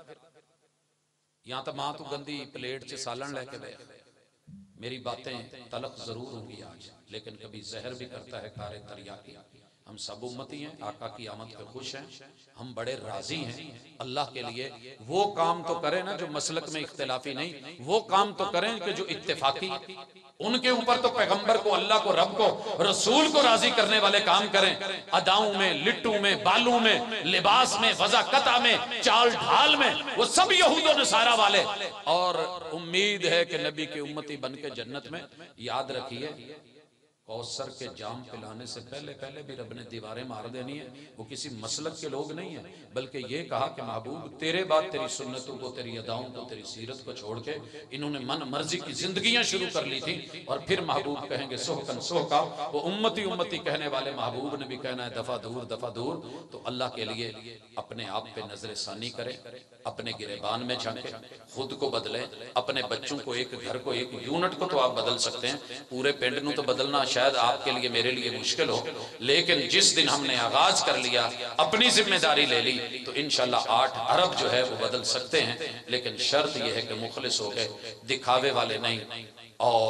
या तो मां तू गंदी प्लेट च सालन लेके दे। मेरी बातें तलख जरूर होंगी आज, लेकिन कभी जहर भी करता है कारे तरियाकी। हम सब उम्मती हैं, आका की आमद पे खुश हैं, हम बड़े राजी हैं। अल्लाह के लिए वो काम तो करें ना जो मसलक में इख्तिलाफी नहीं, वो काम तो करें कि जो इत्तेफाकी। उनके ऊपर तो पैगंबर को, अल्लाह को, रब को, रसूल को राजी करने वाले काम करें। अदाओं में, लिट्टू में, बालू में, लिबास में, वज़ाकता में, चाल ढाल में, वो सब यहूद नसारा वाले। और उम्मीद है कि नबी की उम्मती बन के जन्नत में। याद रखिए, कौसर के जाम पिलाने से पहले पहले भी रब ने दीवारें मार देनी है। वो किसी मसलक के लोग नहीं है, बल्कि ये कहा कि महबूब तेरे बाद तेरी सुन्नतों को, तेरी अदाओं को, तेरी सीरत को छोड़ के इन्होंने मन मर्जी की जिंदगियां शुरू कर ली थी। और फिर महबूब कहेंगे सोहकन सोहका। वो उम्मती उम्मती कहने वाले महबूब ने भी कहना है दफा दूर दफा दूर। तो अल्लाह के लिए अपने आप पे नजर सानी करे, अपने गिरेबान में झांके, खुद को बदले, अपने बच्चों को, एक घर को, एक यूनिट को तो आप बदल सकते हैं, पूरे पिंड नूं तो बदलना शायद आपके लिए, मेरे लिए मुश्किल हो। लेकिन जिस दिन हमने आगाज कर लिया, अपनी जिम्मेदारी ले ली, तो इंशाल्लाह 8 अरब जो है वो बदल सकते हैं। लेकिन शर्त यह है कि मुखलिस हो गए, दिखावे वाले नहीं और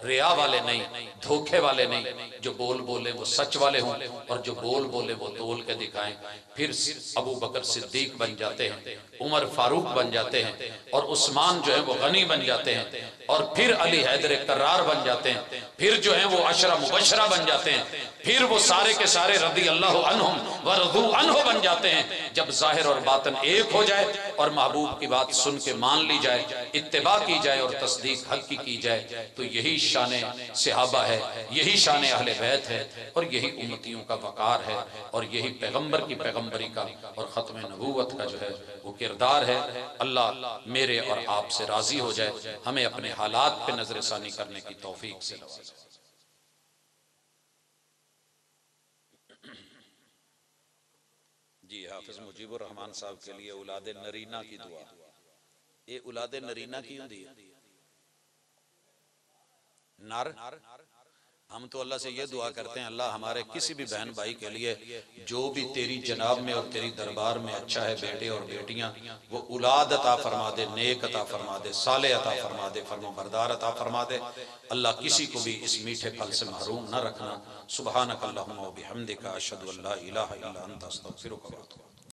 रिया वाले नहीं, धोखे वाले नहीं, जो बोल बोले वो सच वाले हों और जो बोल बोले वो तोल के दिखाएं। फिर अबू बकर सिद्दीक बन जाते हैं, उमर फारूक बन जाते हैं, और उस्मान जो है वो गनी बन जाते हैं, और फिर अली हैदर कर्रार बन जाते हैं, फिर जो है वो अशरा मुबशरा बन जाते हैं, फिर वो सारे के सारे रदी अल्लाह अन्हुम व रदू अन्हु बन जाते हैं। जब जाहिर और बातन एक हो जाए और महबूब की बात सुन के मान ली जाए, इत्तिबा की जाए और तस्दीक हक की जाए, तो यही शान सहाबा है, यही शान अहले बैत है, और यही उम्मतियों का वकार है, और यही पैगंबर की पैगंबरी का और खत्म नबूवत का जो है वो किरदार है। अल्लाह मेरे और आपसे राजी हो जाए, हमें अपने हालात पे नजर सानी करने की तौफीक से नवाजे। जी हाफिज मुजीबुर रहमान साहब के लिए औलाद नरीना की दुआ। ये औलाद नरीना की होती है नर। हम तो अल्लाह से ये दुआ करते हैं, अल्लाह हमारे किसी भी बहन भाई के लिए जो भी तेरी जनाब में और तेरी दरबार में अच्छा है, बेटे और बेटियां, वो औलाद अता फरमा दे, नेक अता फरमा दे, साले अता फरमा दे, फरमाबरदार अता फरमा दे। अल्लाह किसी को भी इस मीठे फल से महरूम न रखना। सुबहानक अल्लाहुम्मा व बिहम्दिका अशहदु अल्ला इलाहा इल्ला अंता अस्तगफिरुका व अतूबु।